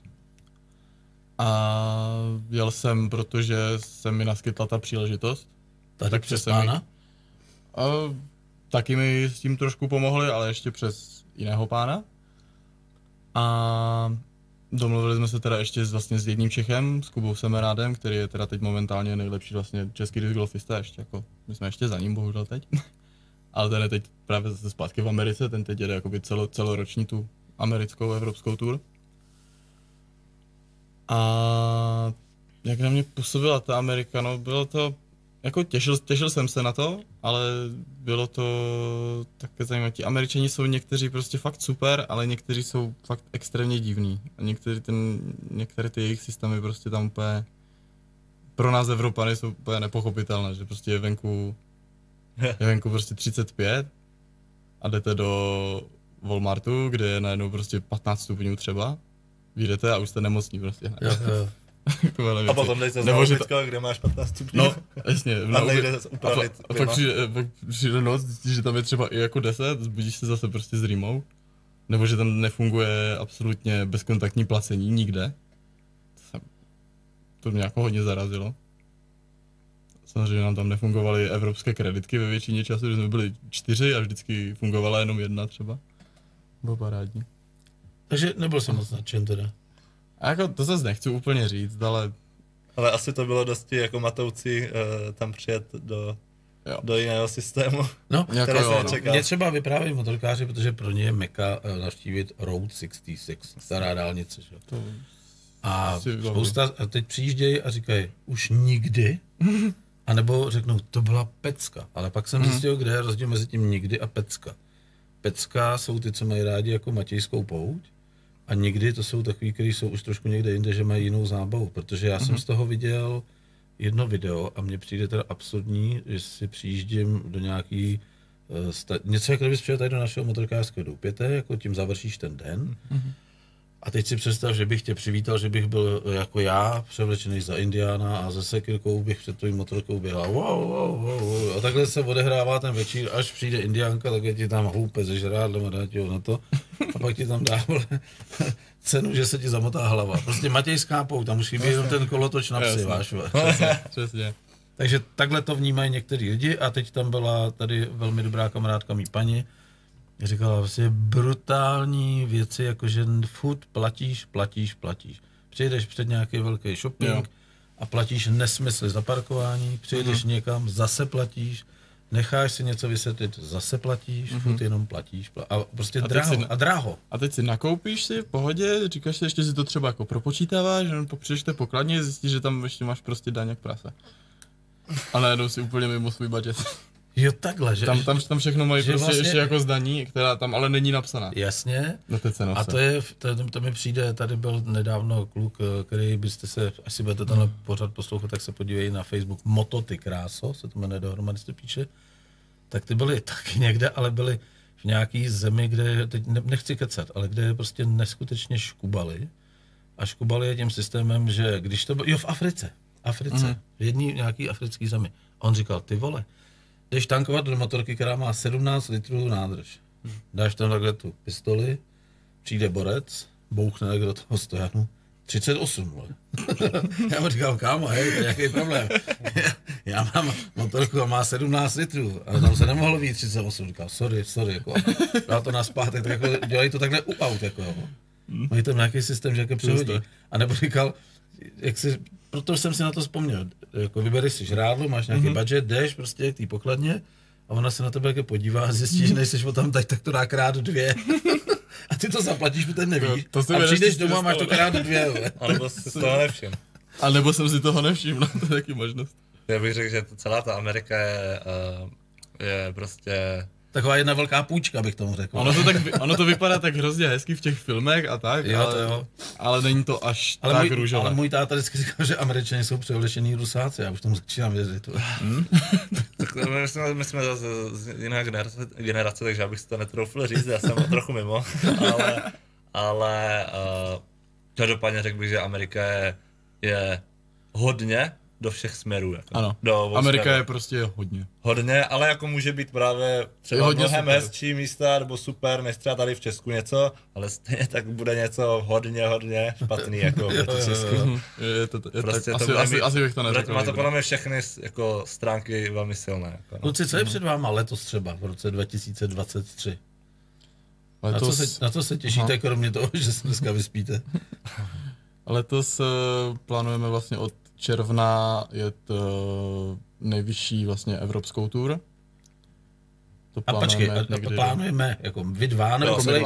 A jel jsem, protože se mi naskytla ta příležitost. Tady přes pána? Taky mi s tím trošku pomohli, ale ještě přes jiného pána. A domluvili jsme se teda ještě vlastně s jedním Čechem, s Kubou Semerádem, který je teda teď momentálně nejlepší vlastně český disc golfista, ještě jako, my jsme ještě za ním bohužel teď. Ale ten je teď právě zase zpátky v Americe, ten teď jede jakoby celoroční tu americkou, evropskou tour. A jak na mě působila ta Amerika, no bylo to, jako těšil jsem se na to, ale bylo to také zajímavé. Ti Američani jsou někteří prostě fakt super, ale někteří jsou fakt extrémně divní. A některé ty jejich systémy prostě tam úplně, pro nás Evropany jsou úplně nepochopitelné, že prostě je venku prostě 35 a jdete do Walmartu, kde je najednou prostě 15 stupňů třeba, vyjdete a už jste nemocní prostě. A potom jdete za Olbicko, kde máš 15 stupňů. No, jasně. A nejde upravit. A pak přijde noc, zjistíš, že tam je třeba i jako 10, zbudíš se zase prostě s rýmou. Nebo že tam nefunguje absolutně bezkontaktní placení nikde. To mě jako hodně zarazilo. Samozřejmě nám tam nefungovaly evropské kreditky ve většině času, že jsme byli 4 a vždycky fungovala jenom 1 třeba. Bylo parádní. Takže nebyl jsem moc nadšen teda. A jako to zase nechci úplně říct, ale... Ale asi to bylo dosti jako matoucí tam přijet do jiného systému. No, mě třeba vyprávějí motorkáři, protože pro ně je meka navštívit Route 66, stará dálnice. Že? A spousta, a teď přijíždějí a říkají, už nikdy? A nebo řeknou, to byla pecka. Ale pak jsem zjistil, kde je rozdíl mezi tím nikdy a pecka. Pecka jsou ty, co mají rádi jako Matějskou pouť. A někdy to jsou takový, kteří jsou už trošku někde jinde, že mají jinou zábavu. Protože já jsem z toho viděl jedno video a mně přijde teda absurdní, že si přijíždím do nějaký... něco, jak kdybys přijel tady do našeho motorkářského doupěte, jako tím završíš ten den. A teď si představ, že bych tě přivítal, že bych byl jako já, převlečený za Indiána a ze sekirkou bych před tvým motorkou běhal. Wow. A takhle se odehrává ten večír, až přijde Indiánka, tak je ti tam houpe ze žrádlem a dá ti ho na to. A pak ti tam dá cenu, že se ti zamotá hlava. Prostě Matějská pouť, tam musí být jenom ten kolotoč na psy, váš. Přesně. Takže takhle to vnímají některý lidi a teď tam byla tady velmi dobrá kamarádka mý paní, říkala vlastně brutální věci, jakože furt platíš. Přijedeš před nějaký velký shopping a platíš nesmysly za parkování, přijedeš někam, zase platíš, necháš si něco vysvětlit, zase platíš, furt jenom platíš a prostě dráho. A teď si nakoupíš si v pohodě, říkáš si, ještě si to třeba jako propočítáváš, jenom přijdeš té pokladně, zjistíš, že tam ještě máš prostě daň jak prase. A najednou si úplně mimo svůj budget. Jo, takhle, že? Tam všechno mají prostě vlastně ještě jako zdaní, která tam ale není napsaná. Jasně. Na té cenovce. A to mi přijde, tady byl nedávno kluk, který byste se, až si budete tenhle pořad poslouchat, tak se podívej na Facebook, Moto ty kráso, se to jmenuje dohromady, se to píše. Tak ty byly taky někde, ale byly v nějaký zemi, kde, teď nechci kecat, ale kde prostě neskutečně škubali. A škubali je tím systémem, že když to bylo, jo, v Africe, v jedné nějaký africký zemi. A on říkal, ty vole, jdeš tankovat do motorky, která má 17 litrů nádrž. Dáš tam takhle tu pistoli, přijde borec, bouchne do toho stojanu, 38, vole. Já mu říkám, kámo, hej, to je nějaký problém. Já mám motorku a má 17 litrů, ale tam se nemohlo být 38. Říkal, sorry, jako. Dal to naspátek, tak jako dělají to takhle u aut, jako. Mají tam nějaký systém, že jako přehodí. A nebo říkal, proto jsem si na to vzpomněl, jako vybereš si žrádlo, máš nějaký budget, jdeš prostě k té pokladně a ona se na tebe jako podívá a zjistí, že nejseš o tam tak to dá krát 2. A ty to zaplatíš, protože nevíš. A přijdeš domů a máš to krát 2. A nebo si toho nevšim. A nebo jsem si toho nevšiml, to je taky možnost. Já bych řekl, že celá ta Amerika je prostě... Taková jedna velká půjčka, bych tomu řekl. Ono to vypadá tak hrozně hezky v těch filmech a tak, jo. Ale není to až tak růžové. Ale můj táta vždycky říkal, že Američané jsou převlečení Rusáci, já už tomu začínám věřit. Tak my jsme zase z jiné generace, takže já bych si to netroufl říct, já jsem trochu mimo, ale každopádně řekl bych, že Amerika je hodně do všech směrů. Jako. Ano, Amerika je prostě hodně. Hodně, ale jako může být právě třeba mnohem hezčí místa, nebo super, než třeba tady v Česku něco, ale stejně tak bude něco hodně špatný, jako proti Česku. Prostě asi bych to neřekl. Má to podle mě všechny jako stránky velmi silné. Jako, no. Kluci, co je před váma letos třeba, v roce 2023? Na co se těšíte, kromě toho, že se dneska vyspíte? Letos plánujeme vlastně od června jet nejvyšší vlastně evropskou tour. To plánujeme jako vy dva, nebo celý,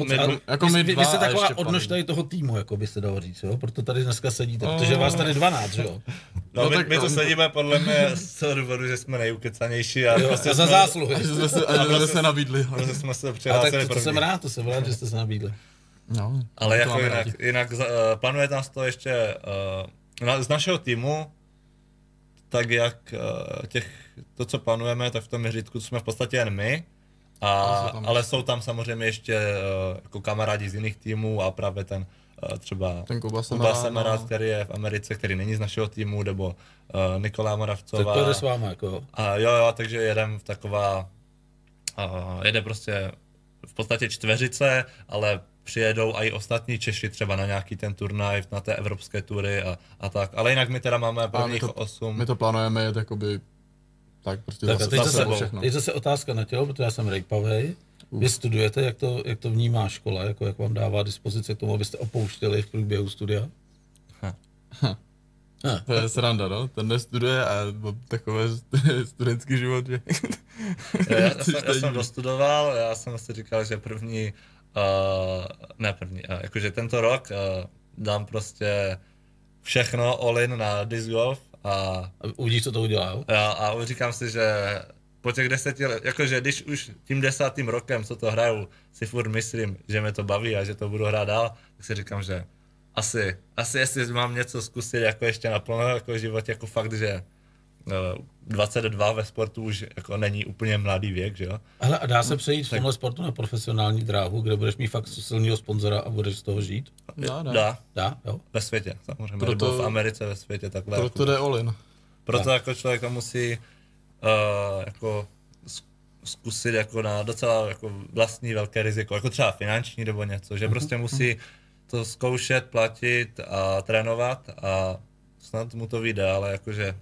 vy jste taková odnož tady toho týmu, jako by se dalo říct, jo? Proto tady dneska sedíte, protože vás tady 12, jo? No my to sedíme podle mě z toho důvodu, že jsme nejukecanější a prostě za zásluhy. A jsme se nabídli. Jsme se přihlásili to jsem rád, že jste se nabídli. No, ale jako jinak plánuje nás to ještě z našeho týmu, tak jak to, co plánujeme, tak v tom měřítku jsme v podstatě jen my, ale jsou tam samozřejmě ještě jako kamarádi z jiných týmů a právě ten třeba Kuba Semerád, který je v Americe, který není z našeho týmu, nebo Nikola Moravcová. Tak to jde s váma, jako. A jo, takže jedem jede prostě v podstatě čtveřice, ale přijedou i ostatní Češi třeba na nějaký ten turnaj, na té evropské tury a tak. Ale jinak my teda máme prvních 8. My to plánujeme jet jakoby tak prostě tak teď zase otázka na tělo, protože já jsem rejpavej. Vy studujete, jak to vnímá škola, jako jak vám dává dispozice k tomu, abyste opouštěli v průběhu studia? To je sranda, no? Ten nestuduje a takové studentský život, že? Já jsem dostudoval, já jsem si říkal, že jakože tento rok dám prostě všechno all in na disc golf a uvidíš, co to udělá, jo? A říkám si, že po těch 10 letech, jakože když už tím 10. rokem, co to hraju, si furt myslím, že mě to baví a že to budu hrát dál, tak si říkám, že asi jestli mám něco zkusit jako ještě naplno jako v životě, jako fakt, že 22 ve sportu už jako není úplně mladý věk, že jo? Ale a dá se přejít v tomhle sportu na profesionální dráhu, kde budeš mít fakt silného sponzora a budeš z toho žít? Dá, jo? Ve světě, samozřejmě, nebo v Americe ve světě, takhle. Proto jde all in. Proto jako člověk to musí jako zkusit jako na docela jako vlastní velké riziko, jako třeba finanční nebo něco, že prostě musí to zkoušet, platit a trénovat a snad mu to vyjde, ale jakože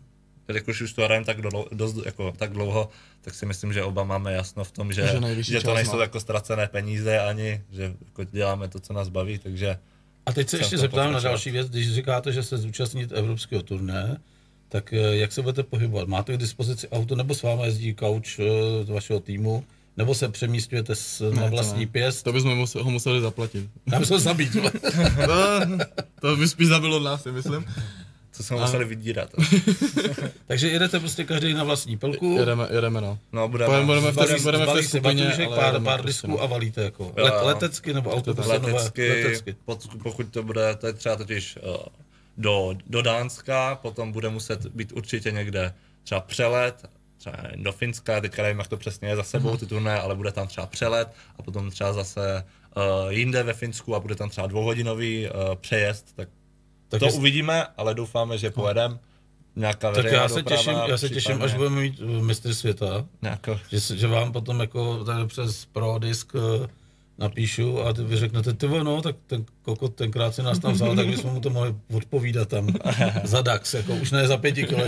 jelikož už to hrajeme tak dlouho, tak si myslím, že oba máme jasno v tom, že to nejsou jako ztracené peníze ani, že jako děláme to, co nás baví, takže... A teď se ještě zeptám na další věc, když říkáte, že se zúčastnit evropského turné, tak jak se budete pohybovat? Máte k dispozici auto, nebo s váma jezdí kauč z vašeho týmu, nebo se přemístujete na vlastní pěst? To bychom ho museli zaplatit. Já bych se zabít. To by spíš zabilo nás, myslím. Co jsme museli vydírat. Takže jedete prostě každý na vlastní pelku. Jedeme, no. No, budeme v té skupině, pár disků a valíte jako letecky nebo autobusy? Letecky. Pokud to bude, to je třeba totiž do Dánska, potom bude muset být určitě někde třeba přelet, třeba do Finska, teďka nevím, jak to přesně je za sebou ty turné, ale bude tam třeba přelet a potom třeba zase jinde ve Finsku a bude tam třeba 2hodinový přejezd, tak to uvidíme, ale doufáme, že pojedeme. Nějaká veřejná doprava. Já se těším, až budeme mít mistry světa, že vám potom jako tady přes ProDisk napíšu a vy řeknete, ty no, tak ten kokot tenkrát si nás tam vzal, tak bychom mu to mohli odpovídat tam za DAX, jako už ne za 5 kilo.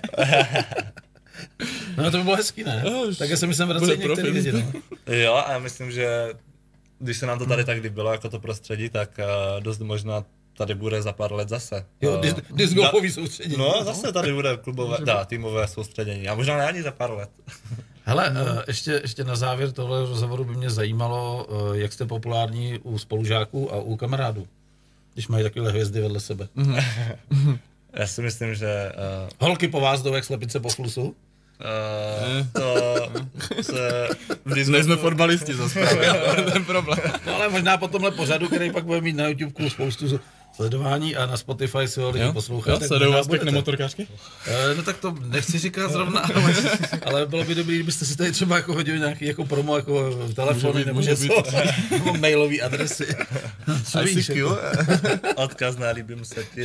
No to by bylo hezký, ne? Tak já si myslím, vracejí některý lidi, no. Jo, a já myslím, že když se nám to tady tak líbilo, jako to prostředí, tak dost možná tady bude za pár let zase. Jo, discgolfový soustředění. No, zase tady bude týmové soustředění. A možná ne ani za pár let. Hele, ještě na závěr tohle rozhovoru by mě zajímalo, jak jste populární u spolužáků a u kamarádů, když mají takové hvězdy vedle sebe. Já si myslím, že... Holky po vás jdou jak slepice po flusu? To se... Nejsme fotbalisti zase právě, ten problém. No ale možná po tomhle pořadu, který pak bude mít na YouTube spoustu sledování a na Spotify si ho lidi poslouchají. Sledují vás pěkné motorkářky? No tak to nechci říkat zrovna, ale bylo by dobrý, kdybyste si tady třeba jako hodili nějaký jako promo, jako telefony nebo něco, nebo mailový adresy. Co víš? Odkaz na líbím se ti.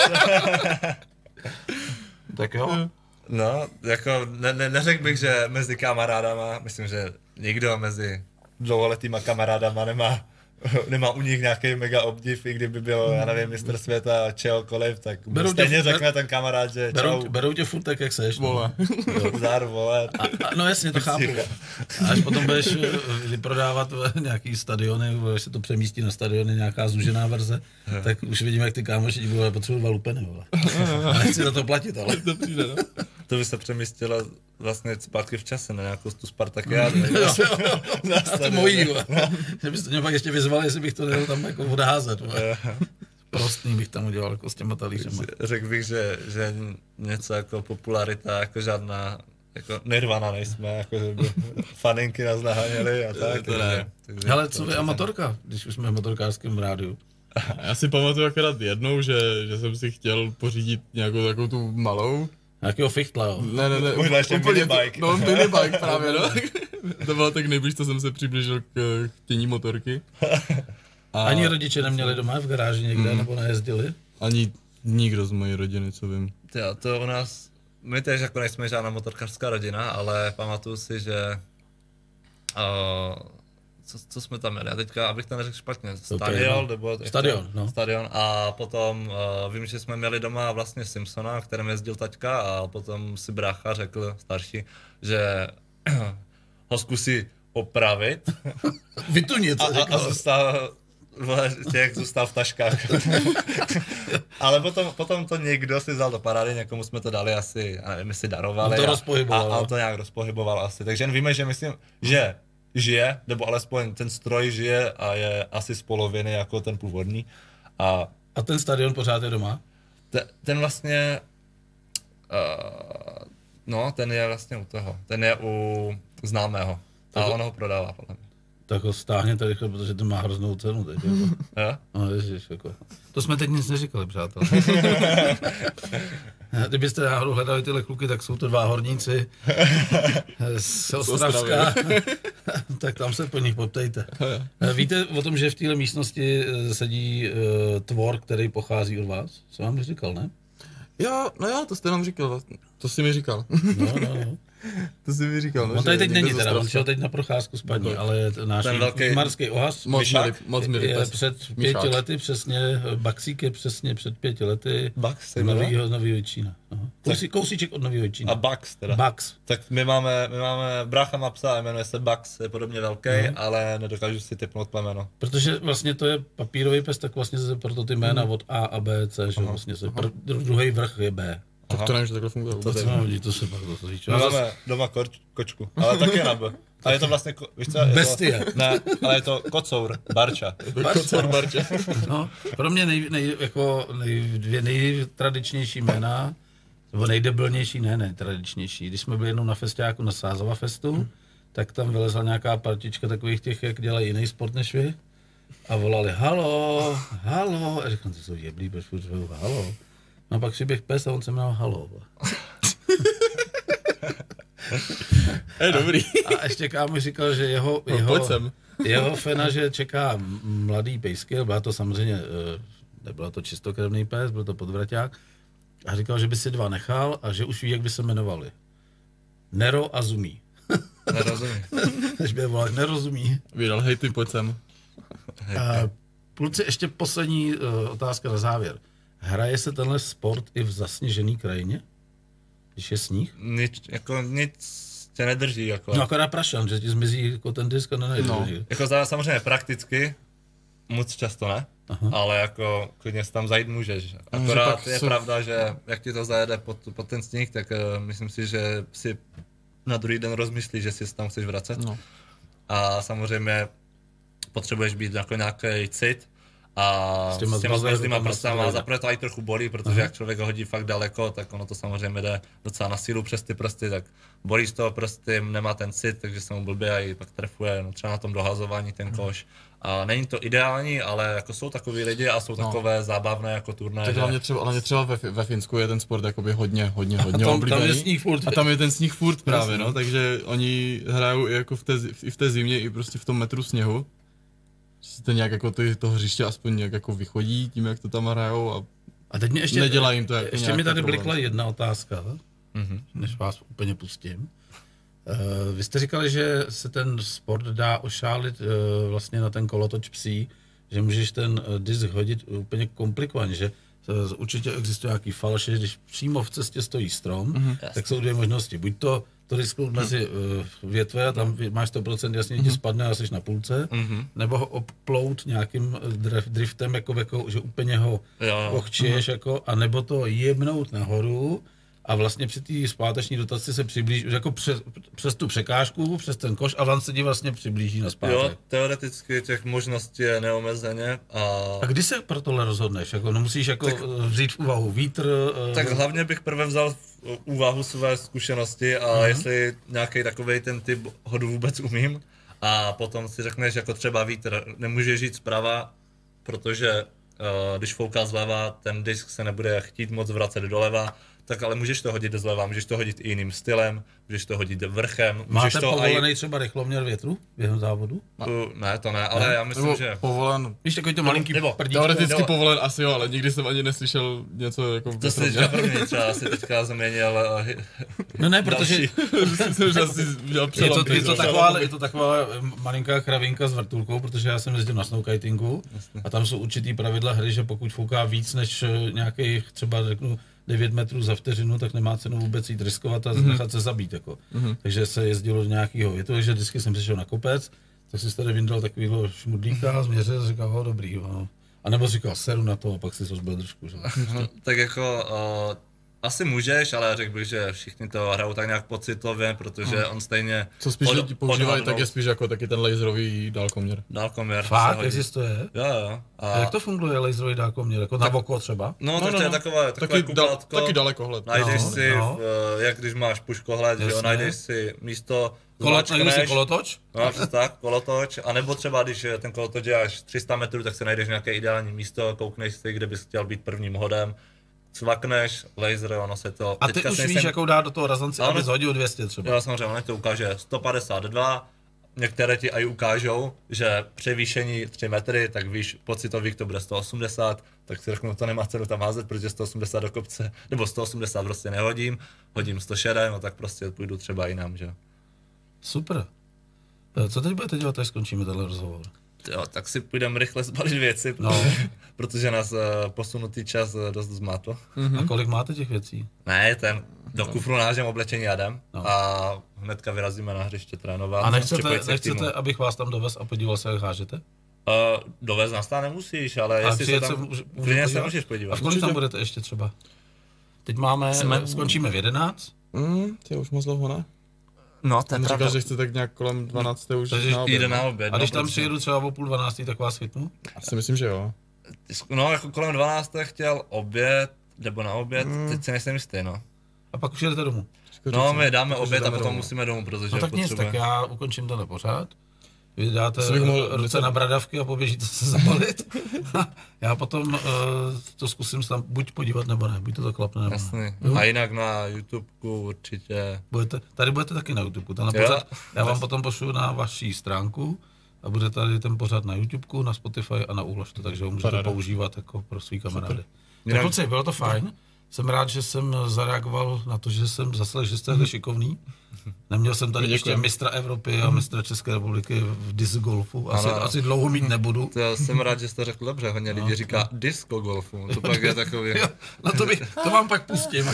Tak jo. No, jako neřekl bych, že mezi kamarádama, myslím, že nikdo mezi dlouholetýma kamarádama nemá u nich nějaký mega obdiv, i kdyby byl, já nevím, mistr světa, čehokoliv, tak stejně řekne ten kamarád, že čau. Berou tě furt tak, jak seš. Vole. Zdar, vole. No jasně, to chápu. A až potom budeš vyprodávat nějaký stadiony, až se to přemístí na stadiony, nějaká zúžená verze, tak už vidíme, jak ty kámoši budou potřebovat 2 lupeny, vole. A nechci za to platit, ale to přijde, no. To by se přemístilo vlastně zpátky v čase na nějakou tu Spartakiádu. A to mojí, že byste mě pak ještě vyzvali, jestli bych to měl tam jako odházet. Prostný bych tam udělal jako s těma talířema. Řekl bych, že něco jako popularita, jako žádná, jako Nirvana nejsme, jako že by faninky nás naháněli a tak. Hele, co vy a motorka, když už jsme v motorkářském rádiu? Já si pamatuju akorát jednou, že jsem si chtěl pořídit nějakou takovou tu malou. Nějakého fichtla, jo? Ne. Možná ještě minibike. No, minibike právě, no. To bylo tak nejblíž, co jsem se přiblížil k chtění motorky. Ani rodiče neměli doma v garáži někde, nebo nejezdili? Ani nikdo z mojí rodiny, co vím. To u nás, my tež jako nejsme žádná motorkářská rodina, ale pamatuju si, že co jsme tam měli, a teďka, abych to neřekl špatně, Stadion a potom vím, že jsme měli doma vlastně Simpsona, kterým jezdil taťka a potom si brácha řekl, starší, že ho zkusí opravit. Vytunit, a zůstal v taškách. Ale potom to někdo si vzal do parády, někomu jsme to dali asi, nevím, jestli darovali. A to nějak rozpohyboval asi. Takže jen víme, že myslím, že žije, nebo alespoň ten stroj žije a je asi z poloviny jako ten původní. A ten stadion pořád je doma? Ten vlastně, ten je vlastně u toho. Ten je u známého. A on ho prodává, podle mě. Tak ho stáhněte rychle, protože to má hroznou cenu teď. Jo? No, ježiš, jako. To jsme teď nic neříkali, přátelé. Kdybyste náhodou hledali tyhle kluky, tak jsou to 2 horníci z Ostravska, tak tam se po nich poptejte. Víte o tom, že v téhle místnosti sedí tvor, který pochází od vás? Jsem vám říkal, ne? Jo, to jste nám říkal, to jsi mi říkal. No. To si mi říkal, no, On tady teď někde není ze teda, on Ostravska. šel teď na procházku s paní, ale náš Ten velký- marský ohas Moc mi je vypes. před 5 Míšák. lety přesně, Baxík je přesně před 5 lety Bucks, z Novýho Jičína. Kousíček od Novýho Jičína. A Bucks teda. Bax. Tak my máme brácha má psa, jmenuje se Bucks, je podobně velký, ale nedokážu si typnout plemeno. Protože vlastně to je papírový pes, tak vlastně se proto ty jména od A a B, C, že vlastně se druhý vrch je B. Tak to nevím, že takhle funguje vůbec. To se nevím, to se pak to říct. My máme doma kočku, ale taky na B. A je to vlastně, víš co? Je Bestie. To, ne, ale je to kocour, barča. Kocour Barče. No, pro mě dvě nejtradičnější jména, nebo nejdebilnější, ne nejtradičnější. Když jsme byli jednou na festiáku na Sázova festu, tak tam vylezla nějaká partička takových těch, jak dělají jiný sport než vy. A volali halo. A říkám, to jsou jeblí, proč furt řvou halo. No a pak přiběh pes a on se jmenoval halo. Je dobrý. A ještě kámo říkal, že Pojď sem. jeho fena, že čeká mladý pejsky, byla to samozřejmě, nebyla to čistokrevný pes, byl to podvraťák. A říkal, že by si 2 nechal a že už ví, jak by se jmenovali. Nero a Zumí. Nerozumím. Než by je volal, nerozumí. Vydal, hej ty, pojď sem. Kluci, ještě poslední otázka na závěr. Hraje se tenhle sport i v zasněžený krajině? Když je sníh? Nic tě nedrží, jako. No akorát prašan, že ti zmizí jako ten disk a nenajde. No. Jako samozřejmě prakticky, moc často ne, ale jako klidně si tam zajít můžeš. Akorát pak je pravda, že jak ti to zajede pod ten sníh, tak myslím si, že si na druhý den rozmyslíš, že si tam chceš vracet. No. A samozřejmě potřebuješ být jako nějaký cit a s těma zmrzlýma prstama. Zaprvé to i trochu bolí, protože jak člověk ho hodí fakt daleko, tak ono to samozřejmě jde docela na sílu přes ty prsty, tak bolí z toho prsty, nemá ten cit, takže se mu blbě a i pak trefuje, no třeba na tom dohazování ten koš. A není to ideální, ale jako jsou takový lidi a jsou takové zábavné jako turnaje. Tak hlavně třeba ve Finsku je ten sport jakoby hodně tam oblíbený. je sníh furt. A tam je ten sníh furt právě, no, takže oni hrajou i jako v té zimě, i prostě v tom metru sněhu. Si to nějak jako to hřiště aspoň nějak jako vychodí tím, jak to tam hrajou A teď mě ještě, nedělá jim to jako ještě mi tady problém. blikla jedna otázka, než vás úplně pustím. Vy jste říkali, že se ten sport dá ošálit vlastně na ten kolotoč psí, že můžeš ten disk hodit úplně komplikovaně, že určitě existuje nějaký falš, když přímo v cestě stojí strom, tak jsou 2 možnosti. Buď to disknout mezi větve a tam máš 100% jasně ti spadne a jsi na půlce, nebo ho oplout nějakým driftem, jako, že úplně ho ochčiješ, jako, a nebo to jebnout nahoru a vlastně při té zpáteční dotaci se přiblíží, jako přes tu překážku, přes ten koš a vám se ti vlastně přiblíží na zpátek. Jo, teoreticky těch možností je neomezeně A kdy se pro tohle rozhodneš? Jako, no musíš jako vzít v úvahu vítr? Tak hlavně bych prvé vzal v úvahu své zkušenosti a jestli nějaký takovej ten typ hodu vůbec umím. A potom si řekneš, jako třeba vítr, nemůžeš jít zprava, protože když fouká zleva, ten disk se nebude chtít moc vracet doleva, tak ale můžeš to hodit zleva, můžeš to hodit i jiným stylem, můžeš to hodit vrchem. Máte povolený třeba rychloměr větru během závodu? Ne, to ne, ale já myslím, že... Povolen. Víš, takový to malinký prdíčko. Teoreticky povolen asi jo, ale nikdy jsem ani neslyšel něco jako... To jsi teďka první, třeba si teďka změnil... No ne, protože je to taková malinká kravinka s vrtulkou, protože já jsem jezdil na snowkitingu a tam jsou určitý pravidla hry, že pokud fouká víc než nějakých třeba řeknu 9 metrů za vteřinu, tak nemá cenu vůbec jít riskovat a nechat se zabít. Jako. Takže se jezdilo do nějakého větu, takže vždycky jsem přišel na kopec, tak si tady vyndal takovýhle šmudlíka, změřil a říkal, dobrý. No. A nebo říkal, seru na to a pak si to zbyl držku. Že? Tak jako asi můžeš, ale řekl bych, že všichni to hrajou tak nějak pocitově, protože on stejně... Co spíš lidi používají, tak je spíš jako taky ten laserový dálkoměr. Dálkoměr. Fakt, existuje? Jo. A jak to funguje laserový dálkoměr? Jako na oko třeba? No, tak to je takové kuplátko. Taky dalekohled. Najdeš si, jak když máš puškohled, že jo, najdeš si místo... Najdeš si kolotoč? No, přes tak, kolotoč. A nebo třeba, když ten kolotoč je až 300 metrů, tak se najdeš nějaké ideální místo, koukneš si, kde bys chtěl být prvním hodem. Cvakneš, laser, ono se to... A ty už víš, jakou dát do toho razance, aby zhodil 200 třeba. Jo, samozřejmě, ono to ukáže 152, některé ti aj ukážou, že převýšení 3 metry, tak víš, pocitových to bude 180, tak si řeknu, to nemá cenu tam házet, protože 180 do kopce, nebo 180 prostě nehodím, hodím 107, no tak prostě půjdu třeba jinam, že jo. Super. Co teď budete dělat, až skončíme tenhle rozhovor? Jo, tak si půjdeme rychle zbalit věci, protože nás posunutý čas dost zmátl. A kolik máte těch věcí? Ne, do kufru nážem oblečení jadem a hnedka vyrazíme na hřiště trénovat. A nechcete, abych vás tam dovez a podíval se, jak hážete? Dovez nás tam nemusíš, ale jestli se tam klidně se můžeš podívat. A v kolik tam budete ještě třeba? Teď skončíme v 11? To je už moc dlouho, ne? No, to je pravda. Říkal, že chce tak nějak kolem 12. už na oběd. Jde na oběd. A když tam přijedu třeba o 11:30, tak vás chytnu? Asi myslím, že jo. No, jako kolem 12. chtěl oběd, nebo na oběd, teď si nejsem jistý, no. A pak už jedete domů? No, my dáme oběd a potom musíme domů, protože no tak nic, tak já ukončím tenhle pořád. Vy dáte ruce na bradavky a poběžíte se zabalit. Já potom to zkusím tam buď podívat, nebo ne, buď to klapne, nebo ne. A jinak na YouTubeku určitě. Tady budete taky na YouTubeku, pořad, já vám potom pošlu na vaši stránku a bude tady ten pořad na YouTubeku, na Spotify a na Úhlašte, takže ho můžete používat jako pro svý kamarády. Tak kluci, bylo to fajn. Jsem rád, že jsem zareagoval na to, že jsem zaslal, že jste šikovný. Neměl jsem tady ještě mistra Evropy a mistra České republiky v disc golfu. Asi dlouho mít nebudu. To jsem rád, že jste řekl dobře. Hodně lidí říká disco golfu. To pak je takový. To vám pak pustím.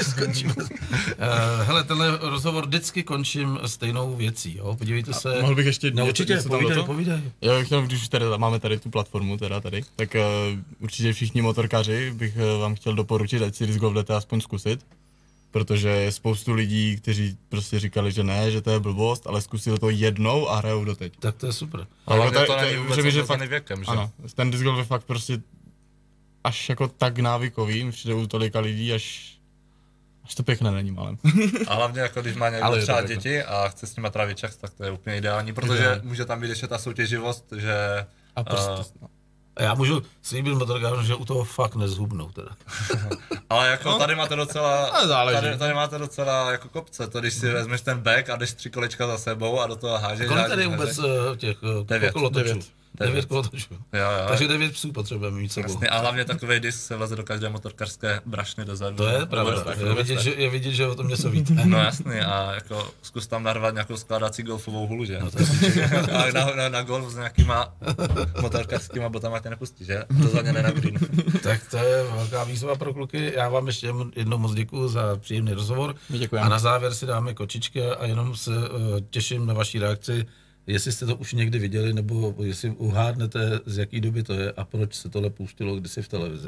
Hele, tenhle rozhovor vždycky končím stejnou věcí. Jo? Podívejte se. Mohl bych ještě určitě, povídej. Já chtěl, když tady máme tady tu platformu, tak určitě všichni motorkaři bych vám chtěl doporučit, ať si disc golf jdete aspoň zkusit. Protože je spoustu lidí, kteří prostě říkali, že ne, že to je blbost, ale zkusili to jednou a hrajou doteď. Tak to je super. Ale to není vůbec omezený věkem, že? Ano, ten disc golf je fakt prostě až jako tak návykový, přijde u tolika lidí, až to pěkné není malem. A hlavně jako když má někdo třeba děti a chce s nimi trávit čas, tak to je úplně ideální, protože může tam být ještě ta soutěživost, že... A prostě, A já můžu slíbit motorkářům, že u toho fakt nezhubnou teda. Ale jako tady máte docela, tady máte docela jako kopce, to když si vezmeš ten back a jdeš 3 kolečka za sebou a do toho hážeš. Kolik tady je vůbec těch kolotočů? 9 kolotočů. Takže 9 psů potřebujeme mít sebou. Jasně, a hlavně takový disk se vleze do každé motorkářské brašny dozadu. To je pravda, je vidět, že o tom něco víte. No jasně, a jako zkus tam narvat nějakou skládací golfovou hulu, že? No, a na golf s nějakýma motorkářskýma botama tě nepustí, že? Rozhodně ne na green. Tak to je velká výzva pro kluky. Já vám ještě jednou moc děkuju za příjemný rozhovor. Děkujeme. A na závěr si dáme kočičky a jenom se těším na vaší reakci. Jestli jste to už někdy viděli, nebo jestli uhádnete, z jaký doby to je a proč se tohle pouštilo kdysi v televizi.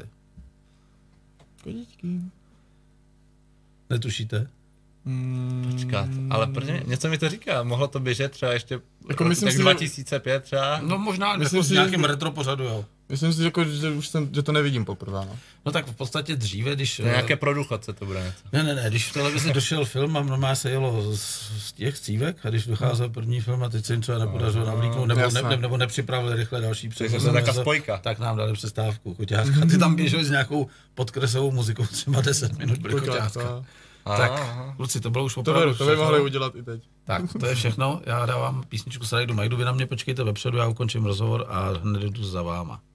Kočičky. Netušíte? Počkat, ale prvně něco mi to říká, mohlo to běžet třeba ještě jako myslím tak si, 2005 třeba? No možná jako v nějakém retro pořadu, jo. Myslím si, jako, že to nevidím poprvé, no. No tak v podstatě dříve, když... Nějaké pro důchodce to bude něco. Ne, když v televizi došel film a normálně se jelo z těch cívek a když docházel první film a teď se jim třeba nepodařilo navlíknout nebo nepřipravili rychle další přehled, tak nám dali přestávku, koťátka. Ty tam běželi s nějakou podkresovou muzikou, třeba 10 minut byly koťátka. Tak, kluci, to bylo už opravdu to by mohli udělat i teď. Tak, to je všechno. Já dávám písničku z Rajdu Majdu, vy na mě počkejte vepředu, já ukončím rozhovor a hned jdu za váma.